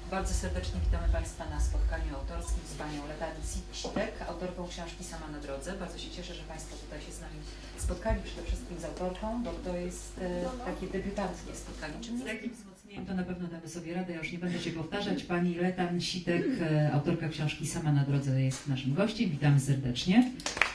Bardzo serdecznie witamy Państwa na spotkaniu autorskim z panią Letaną Sitek, autorką książki Sama na drodze. Bardzo się cieszę, że Państwo tutaj się z nami spotkali, przede wszystkim z autorką, bo to jest takie debiutantnie spotkanie. Czy z takim wzmocnieniem to na pewno damy sobie radę, ja już nie będę się powtarzać. Pani Letaną Sitek, autorka książki Sama na drodze, jest naszym gościem. Witamy serdecznie.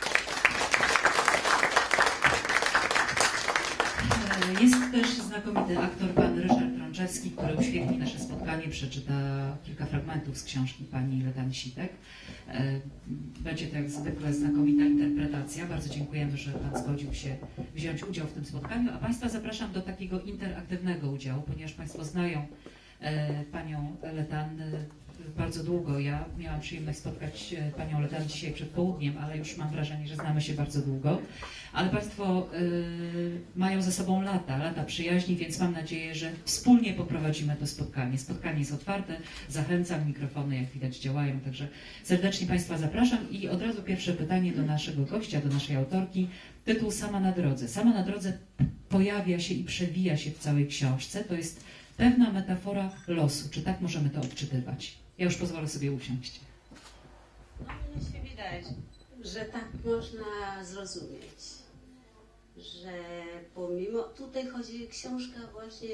Jest też znakomity aktor, pan Ryszard Trączewski, który uświetli nasze spotkanie, przeczyta kilka fragmentów z książki pani Letany Sitek. Będzie to jak zwykle znakomita interpretacja. Bardzo dziękujemy, że pan zgodził się wziąć udział w tym spotkaniu, a Państwa zapraszam do takiego interaktywnego udziału, ponieważ Państwo znają panią Letanę bardzo długo. Ja miałam przyjemność spotkać panią Letanę dzisiaj przed południem, ale już mam wrażenie, że znamy się bardzo długo. Ale Państwo mają ze sobą lata przyjaźni, więc mam nadzieję, że wspólnie poprowadzimy to spotkanie. Spotkanie jest otwarte, zachęcam, mikrofony jak widać działają, także serdecznie Państwa zapraszam. I od razu pierwsze pytanie do naszego gościa, do naszej autorki. Tytuł Sama na drodze. Sama na drodze pojawia się i przewija się w całej książce. To jest pewna metafora losu. Czy tak możemy to odczytywać? Ja już pozwolę sobie usiąść. No, mnie się wydaje, że tak można zrozumieć, że pomimo, tutaj chodzi książka właśnie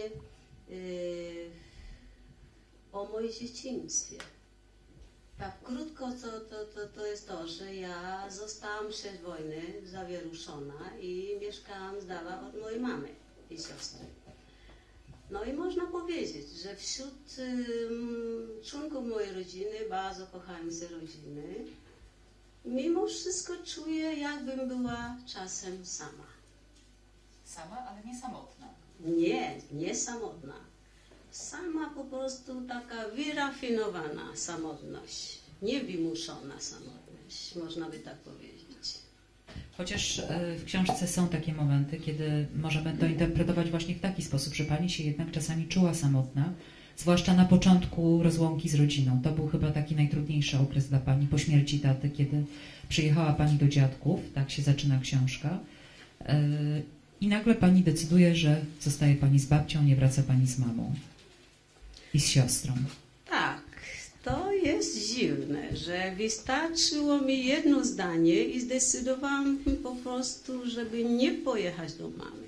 o moim dzieciństwie. Tak krótko to jest to, że ja zostałam przed wojny zawieruszona i mieszkałam z dala od mojej mamy i siostry. No i można powiedzieć, że wśród członków mojej rodziny, bardzo kochającej rodziny, mimo wszystko czuję, jakbym była czasem sama. Sama, ale nie samotna. Nie samotna. Sama po prostu taka wyrafinowana samotność, niewymuszona samotność, można by tak powiedzieć. Chociaż w książce są takie momenty, kiedy możemy to interpretować właśnie w taki sposób, że pani się jednak czasami czuła samotna, zwłaszcza na początku rozłąki z rodziną. To był chyba taki najtrudniejszy okres dla pani po śmierci taty, kiedy przyjechała pani do dziadków, tak się zaczyna książka. I nagle pani decyduje, że zostaje pani z babcią, nie wraca pani z mamą i z siostrą. Tak, to jest dziwne, że wystarczyło mi jedno zdanie i zdecydowałam po prostu, żeby nie pojechać do mamy.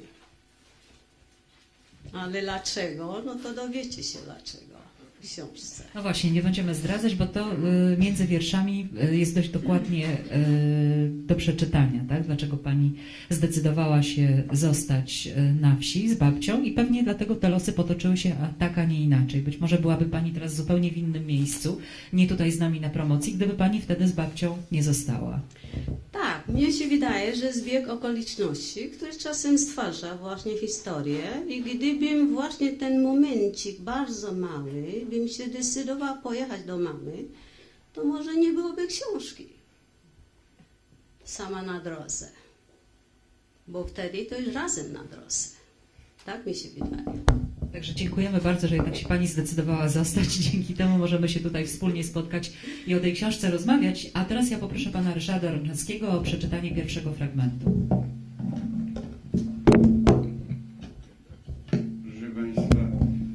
Ale dlaczego? No to dowiecie się dlaczego w książce. No właśnie, nie będziemy zdradzać, bo to między wierszami jest dość dokładnie do przeczytania, tak? Dlaczego pani zdecydowała się zostać na wsi z babcią i pewnie dlatego te losy potoczyły się tak, a nie inaczej. Być może byłaby pani teraz zupełnie w innym miejscu, nie tutaj z nami na promocji, gdyby pani wtedy z babcią nie została. Tak, mnie się wydaje, że zbieg okoliczności, który czasem stwarza właśnie historię i gdybym właśnie ten momencik bardzo mały, bym się decydowała pojechać do mamy, to może nie byłoby książki Sama na drodze, bo wtedy to już razem na drodze. Tak mi się wydaje. Także dziękujemy bardzo, że jednak się pani zdecydowała zostać. Dzięki temu możemy się tutaj wspólnie spotkać i o tej książce rozmawiać. A teraz ja poproszę pana Ryszarda Trączewskiego o przeczytanie pierwszego fragmentu. Proszę Państwa,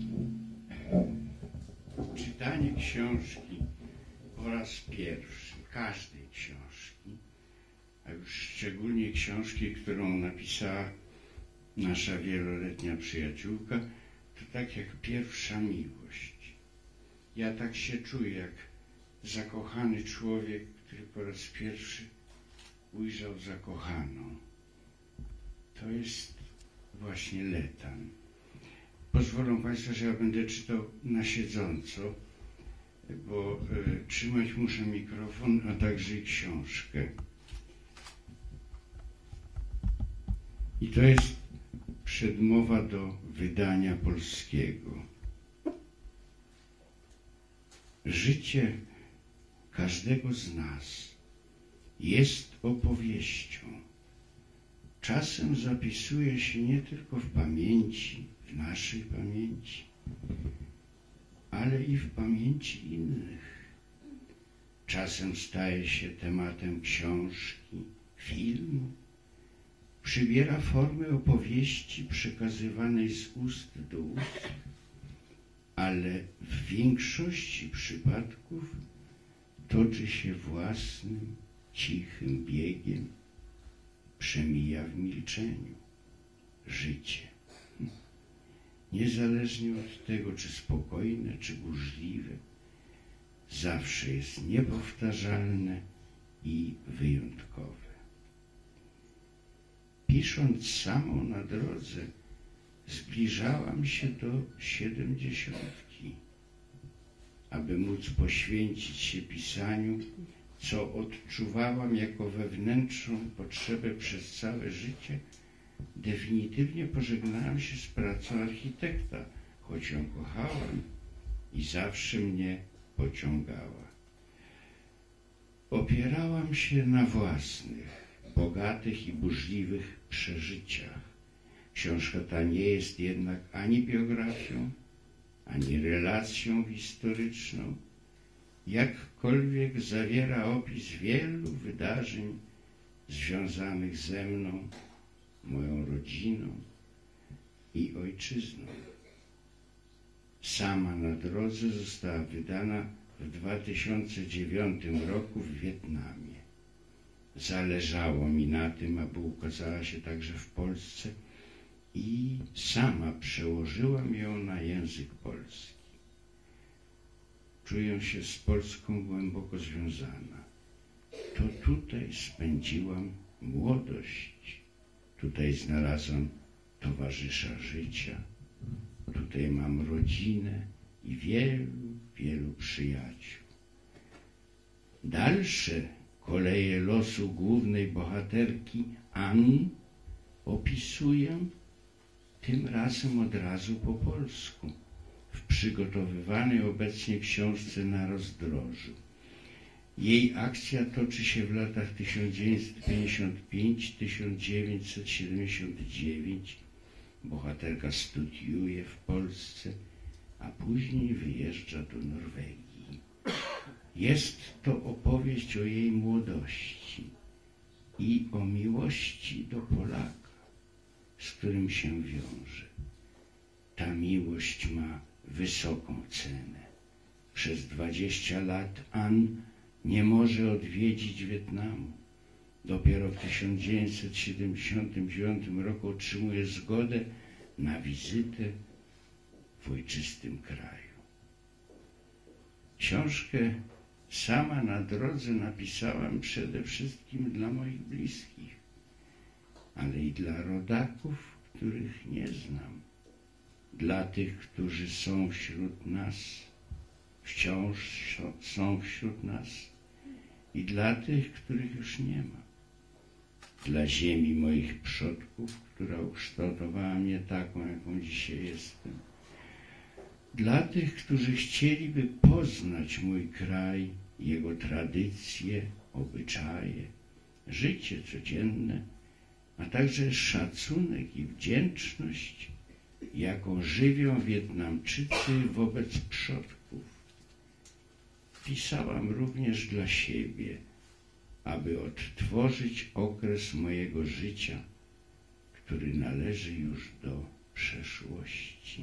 czytanie książki po raz pierwszy, każdej książki, a już szczególnie książki, którą napisała nasza wieloletnia przyjaciółka, to tak jak pierwsza miłość. Ja tak się czuję, jak zakochany człowiek, który po raz pierwszy ujrzał zakochaną. To jest właśnie Letan. Pozwolą Państwo, że ja będę czytał na siedząco, bo trzymać muszę mikrofon, a także i książkę. I to jest przedmowa do wydania polskiego. Życie każdego z nas jest opowieścią. Czasem zapisuje się nie tylko w pamięci, w naszej pamięci, ale i w pamięci innych. Czasem staje się tematem książki, filmu, przybiera formę opowieści przekazywanej z ust do ust, ale w większości przypadków toczy się własnym, cichym biegiem, przemija w milczeniu życie. Niezależnie od tego, czy spokojne, czy burzliwe, zawsze jest niepowtarzalne i wyjątkowe. Pisząc Samą na drodze, zbliżałam się do 70, aby móc poświęcić się pisaniu, co odczuwałam jako wewnętrzną potrzebę przez całe życie. Definitywnie pożegnałam się z pracą architekta, choć ją kochałam i zawsze mnie pociągała. Opierałam się na własnych, bogatych i burzliwych przeżyciach. Książka ta nie jest jednak ani biografią, ani relacją historyczną, jakkolwiek zawiera opis wielu wydarzeń związanych ze mną, moją rodziną i ojczyzną. Sama na drodze została wydana w 2009 roku w Wietnamie. Zależało mi na tym, aby ukazała się także w Polsce i sama przełożyłam ją na język polski. Czuję się z Polską głęboko związana. To tutaj spędziłam młodość. Tutaj znalazłam towarzysza życia. Tutaj mam rodzinę i wielu, wielu przyjaciół. Dalsze koleje losu głównej bohaterki Anny opisuję tym razem od razu po polsku, w przygotowywanej obecnie książce Na rozdrożu. Jej akcja toczy się w latach 1955-1979. Bohaterka studiuje w Polsce, a później wyjeżdża do Norwegii. Jest to opowieść o jej młodości i o miłości do Polaka, z którym się wiąże. Ta miłość ma wysoką cenę. Przez 20 lat Ann nie może odwiedzić Wietnamu. Dopiero w 1979 roku otrzymuje zgodę na wizytę w ojczystym kraju. Książkę Sama na drodze napisałam przede wszystkim dla moich bliskich, ale i dla rodaków, których nie znam, dla tych, którzy są wśród nas, wciąż są wśród nas i dla tych, których już nie ma. Dla ziemi moich przodków, która ukształtowała mnie taką, jaką dzisiaj jestem. Dla tych, którzy chcieliby poznać mój kraj, jego tradycje, obyczaje, życie codzienne, a także szacunek i wdzięczność, jaką żywią Wietnamczycy wobec przodków. Pisałam również dla siebie, aby odtworzyć okres mojego życia, który należy już do przeszłości.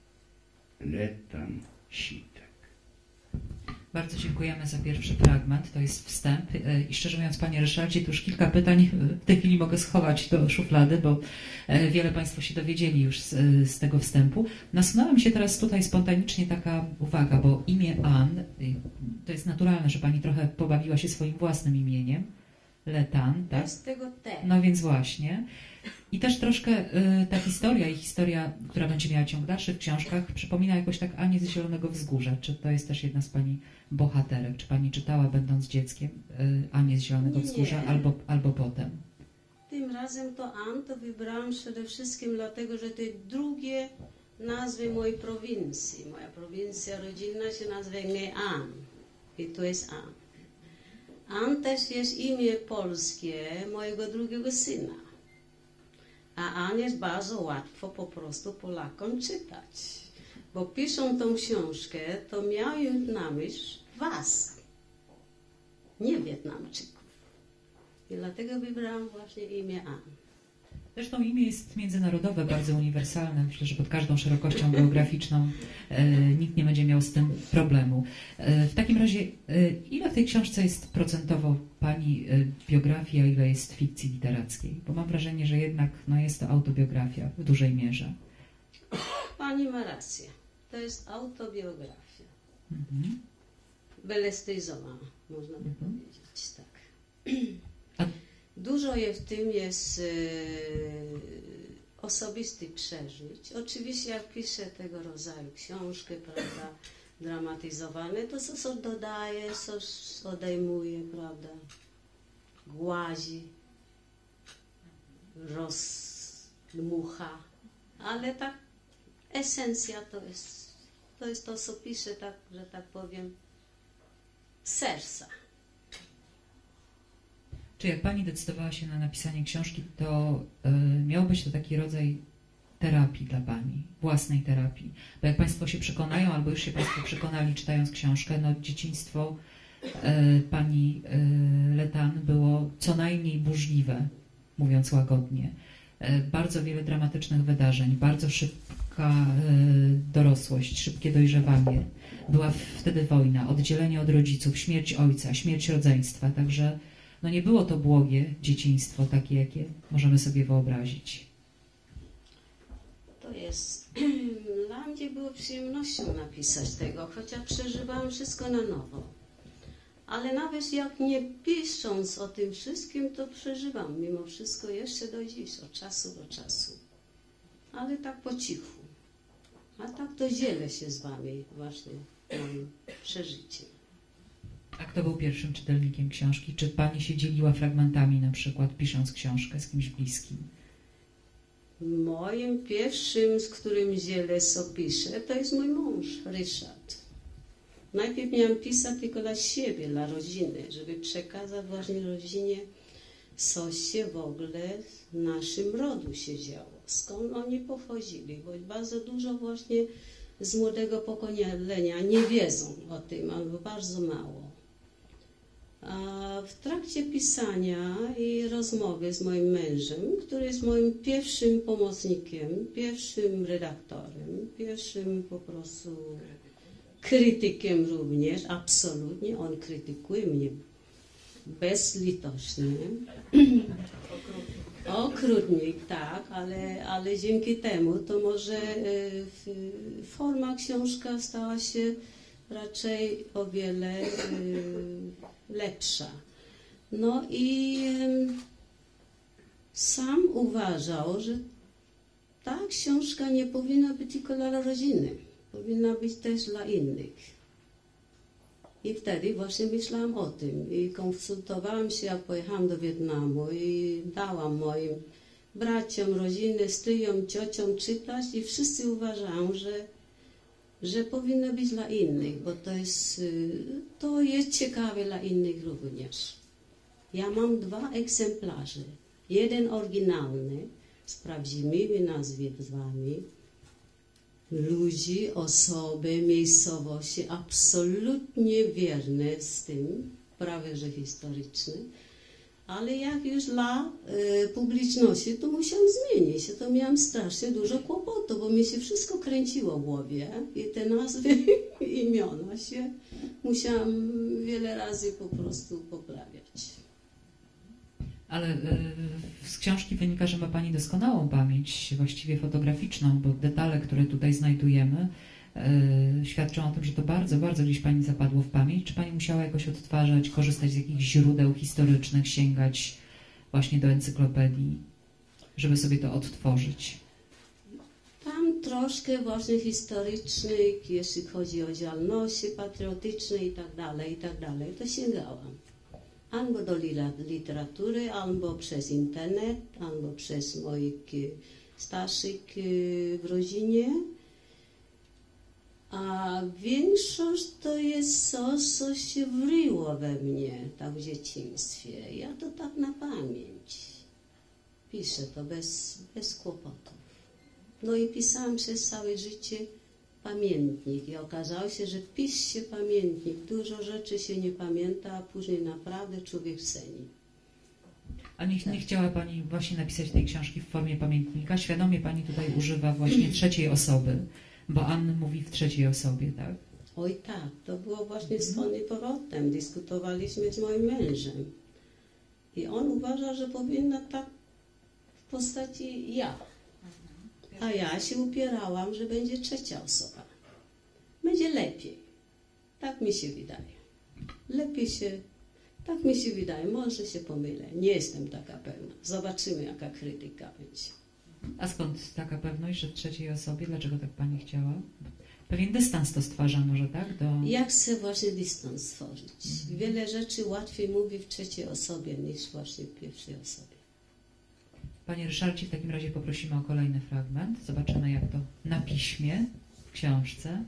Letan Sitek. Bardzo dziękujemy za pierwszy fragment, to jest wstęp i szczerze mówiąc, panie Ryszardzie, to już kilka pytań w tej chwili mogę schować do szuflady, bo wiele państwo się dowiedzieli już z tego wstępu. Nasunęła mi się teraz tutaj spontanicznie taka uwaga, bo imię Ann, to jest naturalne, że pani trochę pobawiła się swoim własnym imieniem, Letan, tak? Z tego T. No więc właśnie. I też troszkę ta historia, która będzie miała ciąg dalszy w książkach, przypomina jakoś tak Anię z Zielonego Wzgórza. Czy to jest też jedna z pani bohaterek? Czy pani czytała, będąc dzieckiem, Anię z Zielonego Wzgórza albo potem? Tym razem to Ann to wybrałam przede wszystkim dlatego, że to drugie nazwy mojej prowincji. Moja prowincja rodzinna się nazywa Nghe An. I to jest Ann. Ann też jest imię polskie mojego drugiego syna. A Ann jest bardzo łatwo po prostu Polakom czytać. Bo pisząc tą książkę, to miałem na myśl was, nie Wietnamczyków. I dlatego wybrałam właśnie imię Ann. Zresztą imię jest międzynarodowe, bardzo uniwersalne. Myślę, że pod każdą szerokością geograficzną nikt nie będzie miał z tym problemu. W takim razie, ile w tej książce jest procentowo Pani biografii, a ile jest fikcji literackiej? Bo mam wrażenie, że jednak jest to autobiografia w dużej mierze. Pani ma rację. To jest autobiografia. Mhm. Byle stylizowana, można by powiedzieć, tak. A- Dużo w tym jest osobistych przeżyć. Oczywiście jak piszę tego rodzaju książkę, prawda, dramatyzowane, to co dodaje, coś odejmuje, prawda, głazi, rozdmucha, ale tak esencja to jest to, co piszę, tak, że tak powiem, z serca. Czy jak Pani decydowała się na napisanie książki, to miał być to taki rodzaj terapii dla Pani, własnej terapii? Bo jak Państwo się przekonają, albo już się Państwo przekonali czytając książkę, dzieciństwo Pani Letan było co najmniej burzliwe, mówiąc łagodnie. Bardzo wiele dramatycznych wydarzeń, bardzo szybka dorosłość, szybkie dojrzewanie. Była wtedy wojna, oddzielenie od rodziców, śmierć ojca, śmierć rodzeństwa, także nie było to błogie dzieciństwo, takie jakie możemy sobie wyobrazić. To jest, dla mnie było przyjemnością napisać tego, chociaż przeżywałam wszystko na nowo. Ale nawet jak nie pisząc o tym wszystkim, to przeżywam mimo wszystko jeszcze do dziś, od czasu do czasu. Ale tak po cichu. A tak to dzielę się z Wami właśnie moim przeżyciem. A kto był pierwszym czytelnikiem książki? Czy Pani się dzieliła fragmentami, na przykład pisząc książkę z kimś bliskim? Moim pierwszym, z którym dzielę, co piszę, to jest mój mąż, Ryszard. Najpierw miałam pisać tylko dla siebie, dla rodziny, żeby przekazać właśnie rodzinie, co się w ogóle w naszym rodu się działo, skąd oni pochodzili, bo bardzo dużo właśnie z młodego pokolenia nie wiedzą o tym, albo bardzo mało. A w trakcie pisania i rozmowy z moim mężem, który jest moim pierwszym pomocnikiem, pierwszym redaktorem, pierwszym po prostu krytykiem również, absolutnie, on krytykuje mnie bezlitośnie. Okrutnie, tak, ale dzięki temu to może forma książka stała się raczej o wiele lepsza. No i sam uważał, że ta książka nie powinna być tylko dla rodziny, powinna być też dla innych. I wtedy właśnie myślałam o tym i konsultowałam się, jak pojechałam do Wietnamu i dałam moim braciom, rodzinie, stryjom, ciociom czytać i wszyscy uważają, że powinno być dla innych, bo to jest ciekawe dla innych również. Ja mam 2 egzemplarze. Jeden oryginalny z prawdziwymi nazwami ludzi, osoby, miejscowości absolutnie wierne z tym, prawie że historyczne, ale jak już dla publiczności, to musiałam zmienić. To miałam strasznie dużo kłopotów, bo mi się wszystko kręciło w głowie i te nazwy, imiona się musiałam wiele razy po prostu poprawiać. Ale z książki wynika, że ma Pani doskonałą pamięć, właściwie fotograficzną, bo detale, które tutaj znajdujemy, świadczą o tym, że to bardzo, bardzo gdzieś Pani zapadło w pamięć. Czy Pani musiała jakoś odtwarzać, korzystać z jakichś źródeł historycznych, sięgać właśnie do encyklopedii, żeby sobie to odtworzyć? Tam troszkę właśnie historycznych, jeśli chodzi o działalności patriotyczne i tak dalej, to sięgałam. Albo do literatury, albo przez internet, albo przez moich starszych w rodzinie. A większość to jest coś, co się wryło we mnie tak w dzieciństwie. Ja to tak na pamięć. Piszę to bez kłopotów. No i pisałam przez całe życie pamiętnik i okazało się, że pisze się pamiętnik. Dużo rzeczy się nie pamięta, a później naprawdę człowiek ceni. A nie chciała Pani właśnie napisać tej książki w formie pamiętnika? Świadomie Pani tutaj używa właśnie trzeciej osoby, bo Ann mówi w trzeciej osobie, tak? Oj tak, to było właśnie skąd i powrotem. Dyskutowaliśmy z moim mężem. I on uważa, że powinna tak w postaci ja. A ja się upierałam, że będzie trzecia osoba. Będzie lepiej. Tak mi się wydaje. Lepiej się, tak mi się wydaje. Może się pomylę. Nie jestem taka pewna. Zobaczymy, jaka krytyka będzie. A skąd taka pewność, że w trzeciej osobie? Dlaczego tak Pani chciała? Pewien dystans to stwarza może, tak? Ja chcę właśnie dystans stworzyć. Wiele rzeczy łatwiej mówi w trzeciej osobie niż właśnie w pierwszej osobie. Panie Ryszardzie, w takim razie poprosimy o kolejny fragment. Zobaczymy, jak to na piśmie, w książce.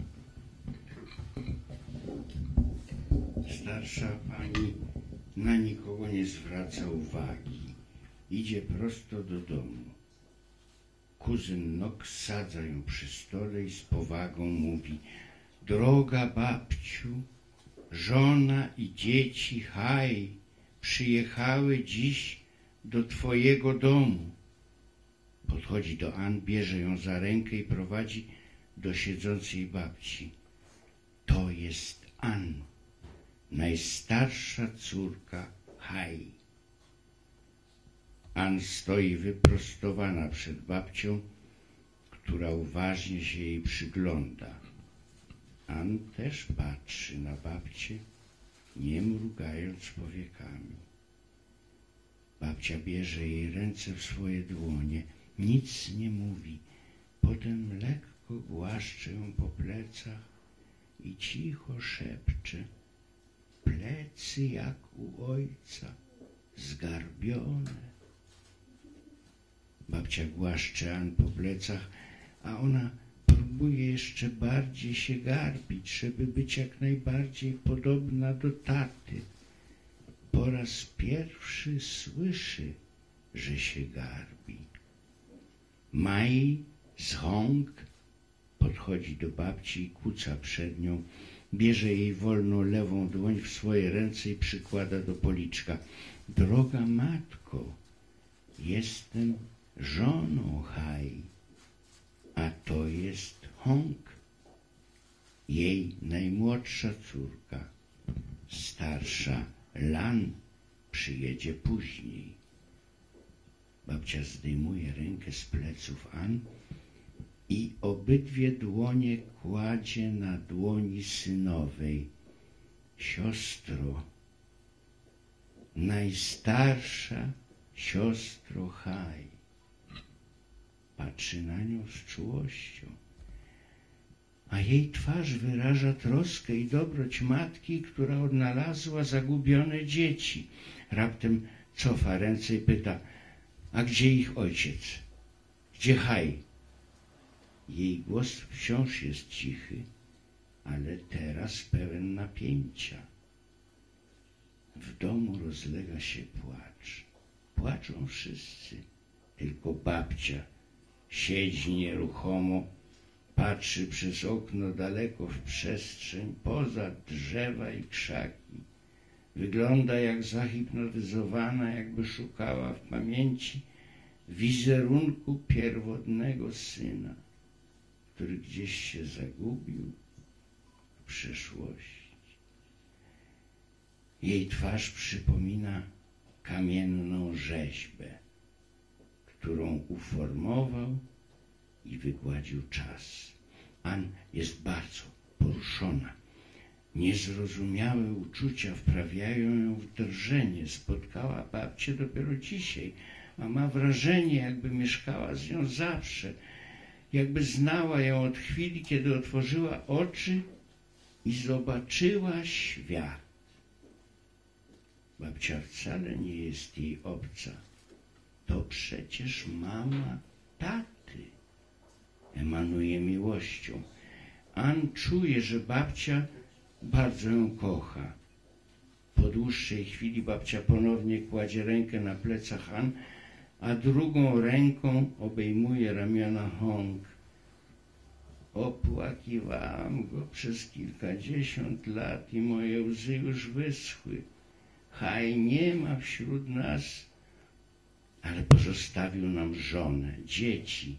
Starsza pani na nikogo nie zwraca uwagi. Idzie prosto do domu. Kuzyn Knox sadza ją przy stole i z powagą mówi: droga babciu, żona i dzieci Haj przyjechały dziś do twojego domu. Podchodzi do Ann, bierze ją za rękę i prowadzi do siedzącej babci. To jest Ann, najstarsza córka Haj. Ann stoi wyprostowana przed babcią, która uważnie się jej przygląda. Ann też patrzy na babcię, nie mrugając powiekami. Babcia bierze jej ręce w swoje dłonie, nic nie mówi. Potem lekko głaszcze ją po plecach i cicho szepcze: plecy jak u ojca, zgarbione. Babcia głaszcze Ann po plecach, a ona próbuje jeszcze bardziej się garbić, żeby być jak najbardziej podobna do taty. Po raz pierwszy słyszy, że się garbi. Mai z Hong podchodzi do babci i kuca przed nią. Bierze jej wolną lewą dłoń w swoje ręce i przykłada do policzka. Droga matko, jestem żoną Haj, a to jest Hong, jej najmłodsza córka. Starsza Lan przyjedzie później. Babcia zdejmuje rękę z pleców Ann i obydwie dłonie kładzie na dłoni synowej. Siostro, najstarsza siostro Haj. Patrzy na nią z czułością, a jej twarz wyraża troskę i dobroć matki, która odnalazła zagubione dzieci. Raptem cofa ręce i pyta: a gdzie ich ojciec? Gdzie Haj? Jej głos wciąż jest cichy, ale teraz pełen napięcia. W domu rozlega się płacz. Płaczą wszyscy, tylko babcia siedzi nieruchomo, patrzy przez okno daleko w przestrzeń, poza drzewa i krzaki. Wygląda jak zahipnotyzowana, jakby szukała w pamięci wizerunku pierwotnego syna, który gdzieś się zagubił w przeszłości. Jej twarz przypomina kamienną rzeźbę, którą uformował i wygładził czas. Ann jest bardzo poruszona. Niezrozumiałe uczucia wprawiają ją w drżenie. Spotkała babcię dopiero dzisiaj, a ma wrażenie, jakby mieszkała z nią zawsze, jakby znała ją od chwili, kiedy otworzyła oczy i zobaczyła świat. Babcia wcale nie jest jej obca. To przecież mama taty. Emanuje miłością. Ann czuje, że babcia bardzo ją kocha. Po dłuższej chwili babcia ponownie kładzie rękę na plecach Ann, a drugą ręką obejmuje ramiona Hong. Opłakiwałam go przez kilkadziesiąt lat i moje łzy już wyschły. Haj nie ma wśród nas ale pozostawił nam żonę, dzieci,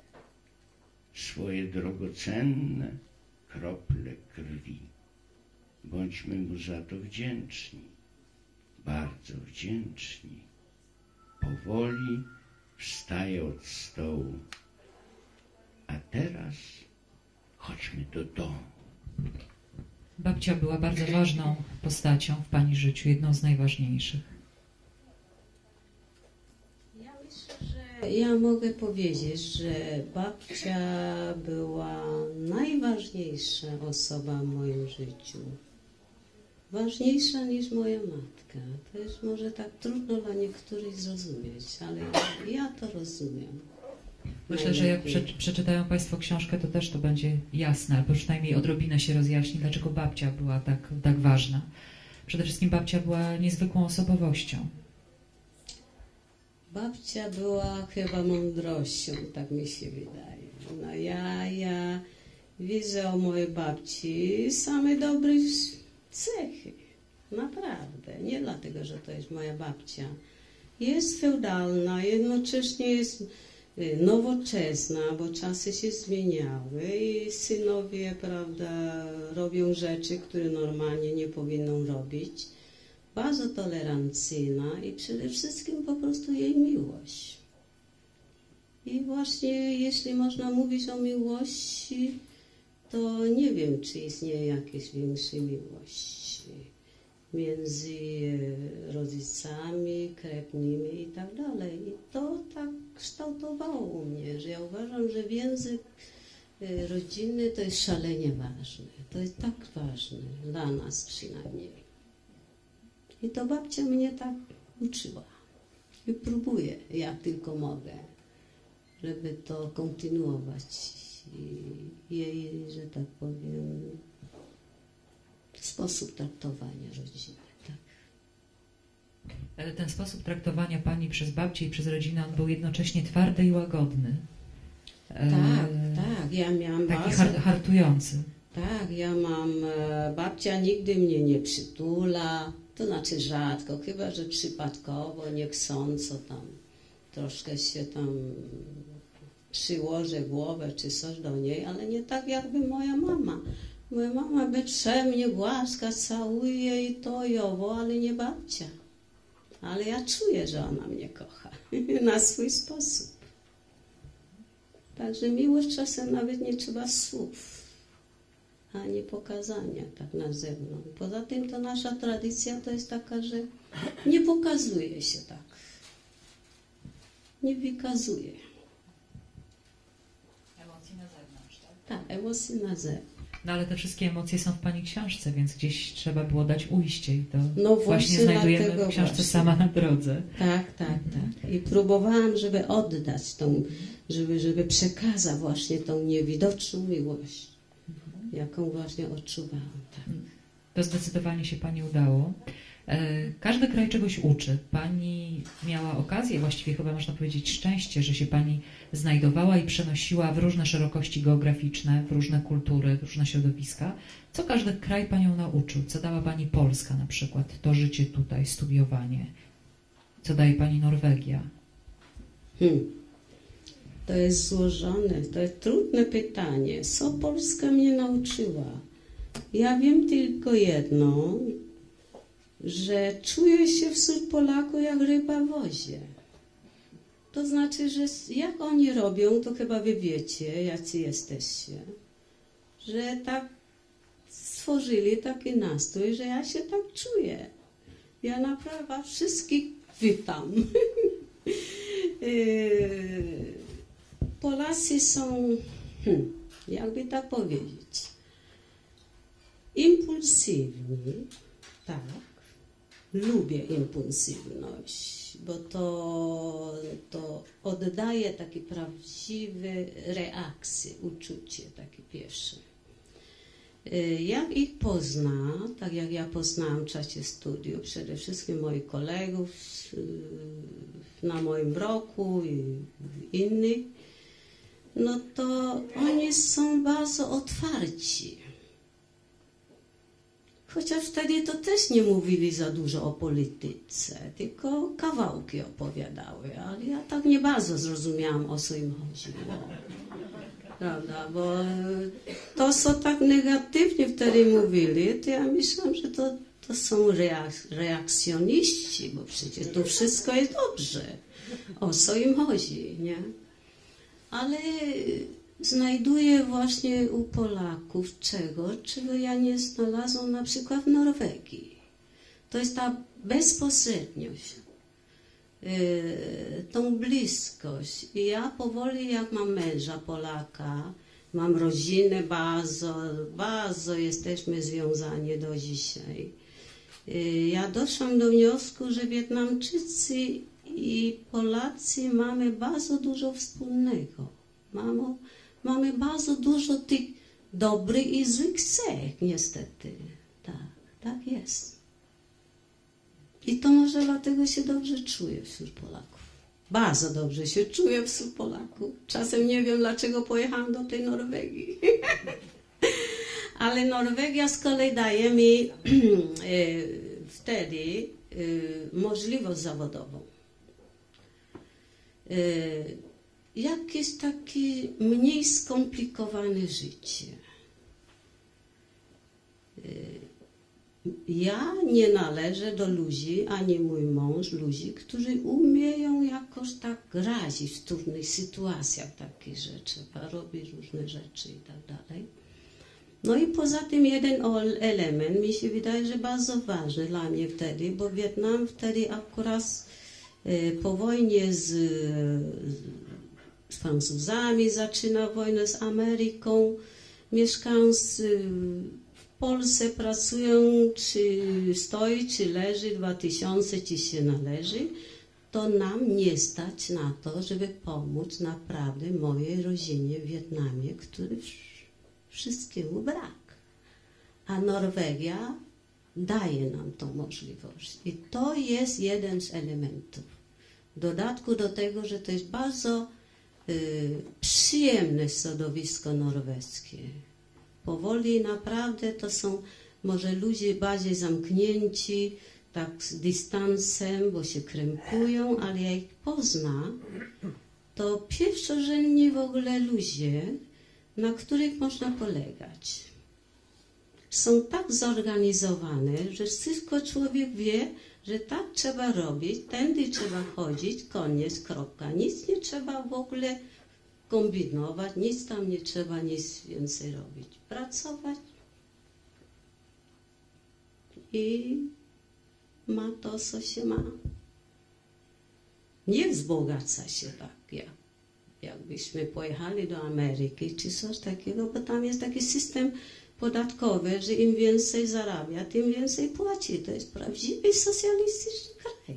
swoje drogocenne krople krwi. Bądźmy mu za to wdzięczni, bardzo wdzięczni. Powoli wstaje od stołu. A teraz chodźmy do domu. Babcia była bardzo ważną postacią w pani życiu, jedną z najważniejszych. Ja myślę, że ja mogę powiedzieć, że babcia była najważniejsza osoba w moim życiu. Ważniejsza niż moja matka. To jest może tak trudno dla niektórych zrozumieć, ale ja to rozumiem. Myślę, że jak przeczytają Państwo książkę, to też to będzie jasne, albo przynajmniej odrobinę się rozjaśni, dlaczego babcia była tak ważna. Przede wszystkim babcia była niezwykłą osobowością. Babcia była chyba mądrością, tak mi się wydaje. No ja widzę o mojej babci same dobre cechy. Naprawdę. Nie dlatego, że to jest moja babcia. Jest feudalna, jednocześnie jest nowoczesna, bo czasy się zmieniały i synowie, prawda, robią rzeczy, które normalnie nie powinną robić. Bardzo tolerancyjna i przede wszystkim po prostu jej miłość. I właśnie jeśli można mówić o miłości, to nie wiem, czy istnieje jakieś większe miłości między rodzicami, krewnymi i tak dalej. I to tak kształtowało u mnie, że ja uważam, że więzy rodzinny to jest szalenie ważne. To jest tak ważne, dla nas przynajmniej. I to babcia mnie tak uczyła. I próbuję, jak tylko mogę, żeby to kontynuować. I jej, że tak powiem, sposób traktowania rodziny. Tak. Ale ten sposób traktowania pani przez babcię i przez rodzinę, on był jednocześnie twardy i łagodny. Tak, ja miałam taki bardzo... hartujący. Tak, ja mam... Babcia nigdy mnie nie przytula, to znaczy rzadko, chyba że przypadkowo, niechcąco tam troszkę się tam przyłożę głowę czy coś do niej, ale nie tak jakby moja mama. Moja mama wytrze mnie, głaska, całuje i to i owo, ale nie babcia. Ale ja czuję, że ona mnie kocha na swój sposób. Także miłość czasem nawet nie trzeba słów, ani pokazania tak na zewnątrz. Poza tym to nasza tradycja to jest taka, że nie pokazuje się tak. Nie wykazuje. Emocji na zewnątrz, tak? Tak, emocje na zewnątrz. No ale te wszystkie emocje są w pani książce, więc gdzieś trzeba było dać ujście i to No właśnie znajdujemy w książce właśnie. Sama na drodze. Tak. I próbowałam, żeby oddać tą, żeby przekazać właśnie tą niewidoczną miłość, jaką właśnie odczuwałam. Tak. To zdecydowanie się pani udało. Każdy kraj czegoś uczy. Pani miała okazję, właściwie chyba można powiedzieć szczęście, że się pani znajdowała i przenosiła w różne szerokości geograficzne, w różne kultury, w różne środowiska. Co każdy kraj panią nauczył? Co dała pani Polska na przykład? To życie tutaj, studiowanie. Co daje pani Norwegia? To jest złożone, to jest trudne pytanie. Co Polska mnie nauczyła? Ja wiem tylko jedno, że czuję się wśród Polaków jak ryba w wozie. To znaczy, że jak oni robią, to chyba wy wiecie, jacy jesteście, że tak stworzyli taki nastrój, że ja się tak czuję. Ja naprawdę wszystkich witam. Polacy są, jakby tak powiedzieć, impulsywni, tak. Lubię impulsywność, bo to oddaje takie prawdziwe reakcje, uczucie takie pierwsze. Jak ich pozna, tak jak ja poznałam w czasie studiów, przede wszystkim moich kolegów na moim roku i innych, no to oni są bardzo otwarci. Chociaż wtedy to też nie mówili za dużo o polityce, tylko kawałki opowiadały, ale ja tak nie bardzo zrozumiałam, o co im chodziło. Prawda, bo to, co tak negatywnie wtedy mówili, to ja myślałam, że to są reakcjoniści, bo przecież to wszystko jest dobrze. O co im chodzi, nie? Ale znajduję właśnie u Polaków czego ja nie znalazłam na przykład w Norwegii. To jest ta bezpośredniość, tą bliskość. I ja powoli, jak mam męża Polaka, mam rodzinę, bardzo jesteśmy związani do dzisiaj. Ja doszłam do wniosku, że Wietnamczycy i Polacy mamy bardzo dużo wspólnego. Mamy bardzo dużo tych dobrych i złych cech, niestety. Tak jest. I to może dlatego się dobrze czuję wśród Polaków. Bardzo dobrze się czuję wśród Polaków. Czasem nie wiem, dlaczego pojechałam do tej Norwegii. Ale Norwegia z kolei daje mi wtedy możliwość zawodową. Jakieś takie mniej skomplikowane życie. Ja nie należę do ludzi, ani mój mąż, ludzi, którzy umieją jakoś tak razić w trudnych sytuacjach takich, że trzeba robić różne rzeczy i tak dalej. No i poza tym jeden element mi się wydaje, że bardzo ważny dla mnie wtedy, bo Wietnam wtedy akurat po wojnie z Francuzami zaczyna wojnę z Ameryką, mieszkańcy w Polsce pracują, czy stoi, czy leży, 2000 ci się należy, to nam nie stać na to, żeby pomóc naprawdę mojej rodzinie w Wietnamie, który wszystkiemu brak. A Norwegia daje nam tą możliwość. I to jest jeden z elementów. W dodatku do tego, że to jest bardzo przyjemne środowisko norweskie. Powoli naprawdę to są może ludzie bardziej zamknięci, tak z dystansem, bo się krępują, ale jak ich pozna, to pierwszorzędni w ogóle ludzie, na których można polegać. Są tak zorganizowane, że wszystko człowiek wie, że tak trzeba robić, tędy trzeba chodzić, koniec, kropka. Nic nie trzeba w ogóle kombinować, nic tam nie trzeba nic więcej robić. Pracować i ma to, co się ma. Nie wzbogaca się tak, jakbyśmy pojechali do Ameryki czy coś takiego, bo tam jest taki system podatkowy, że im więcej zarabia, tym więcej płaci. To jest prawdziwy socjalistyczny kraj.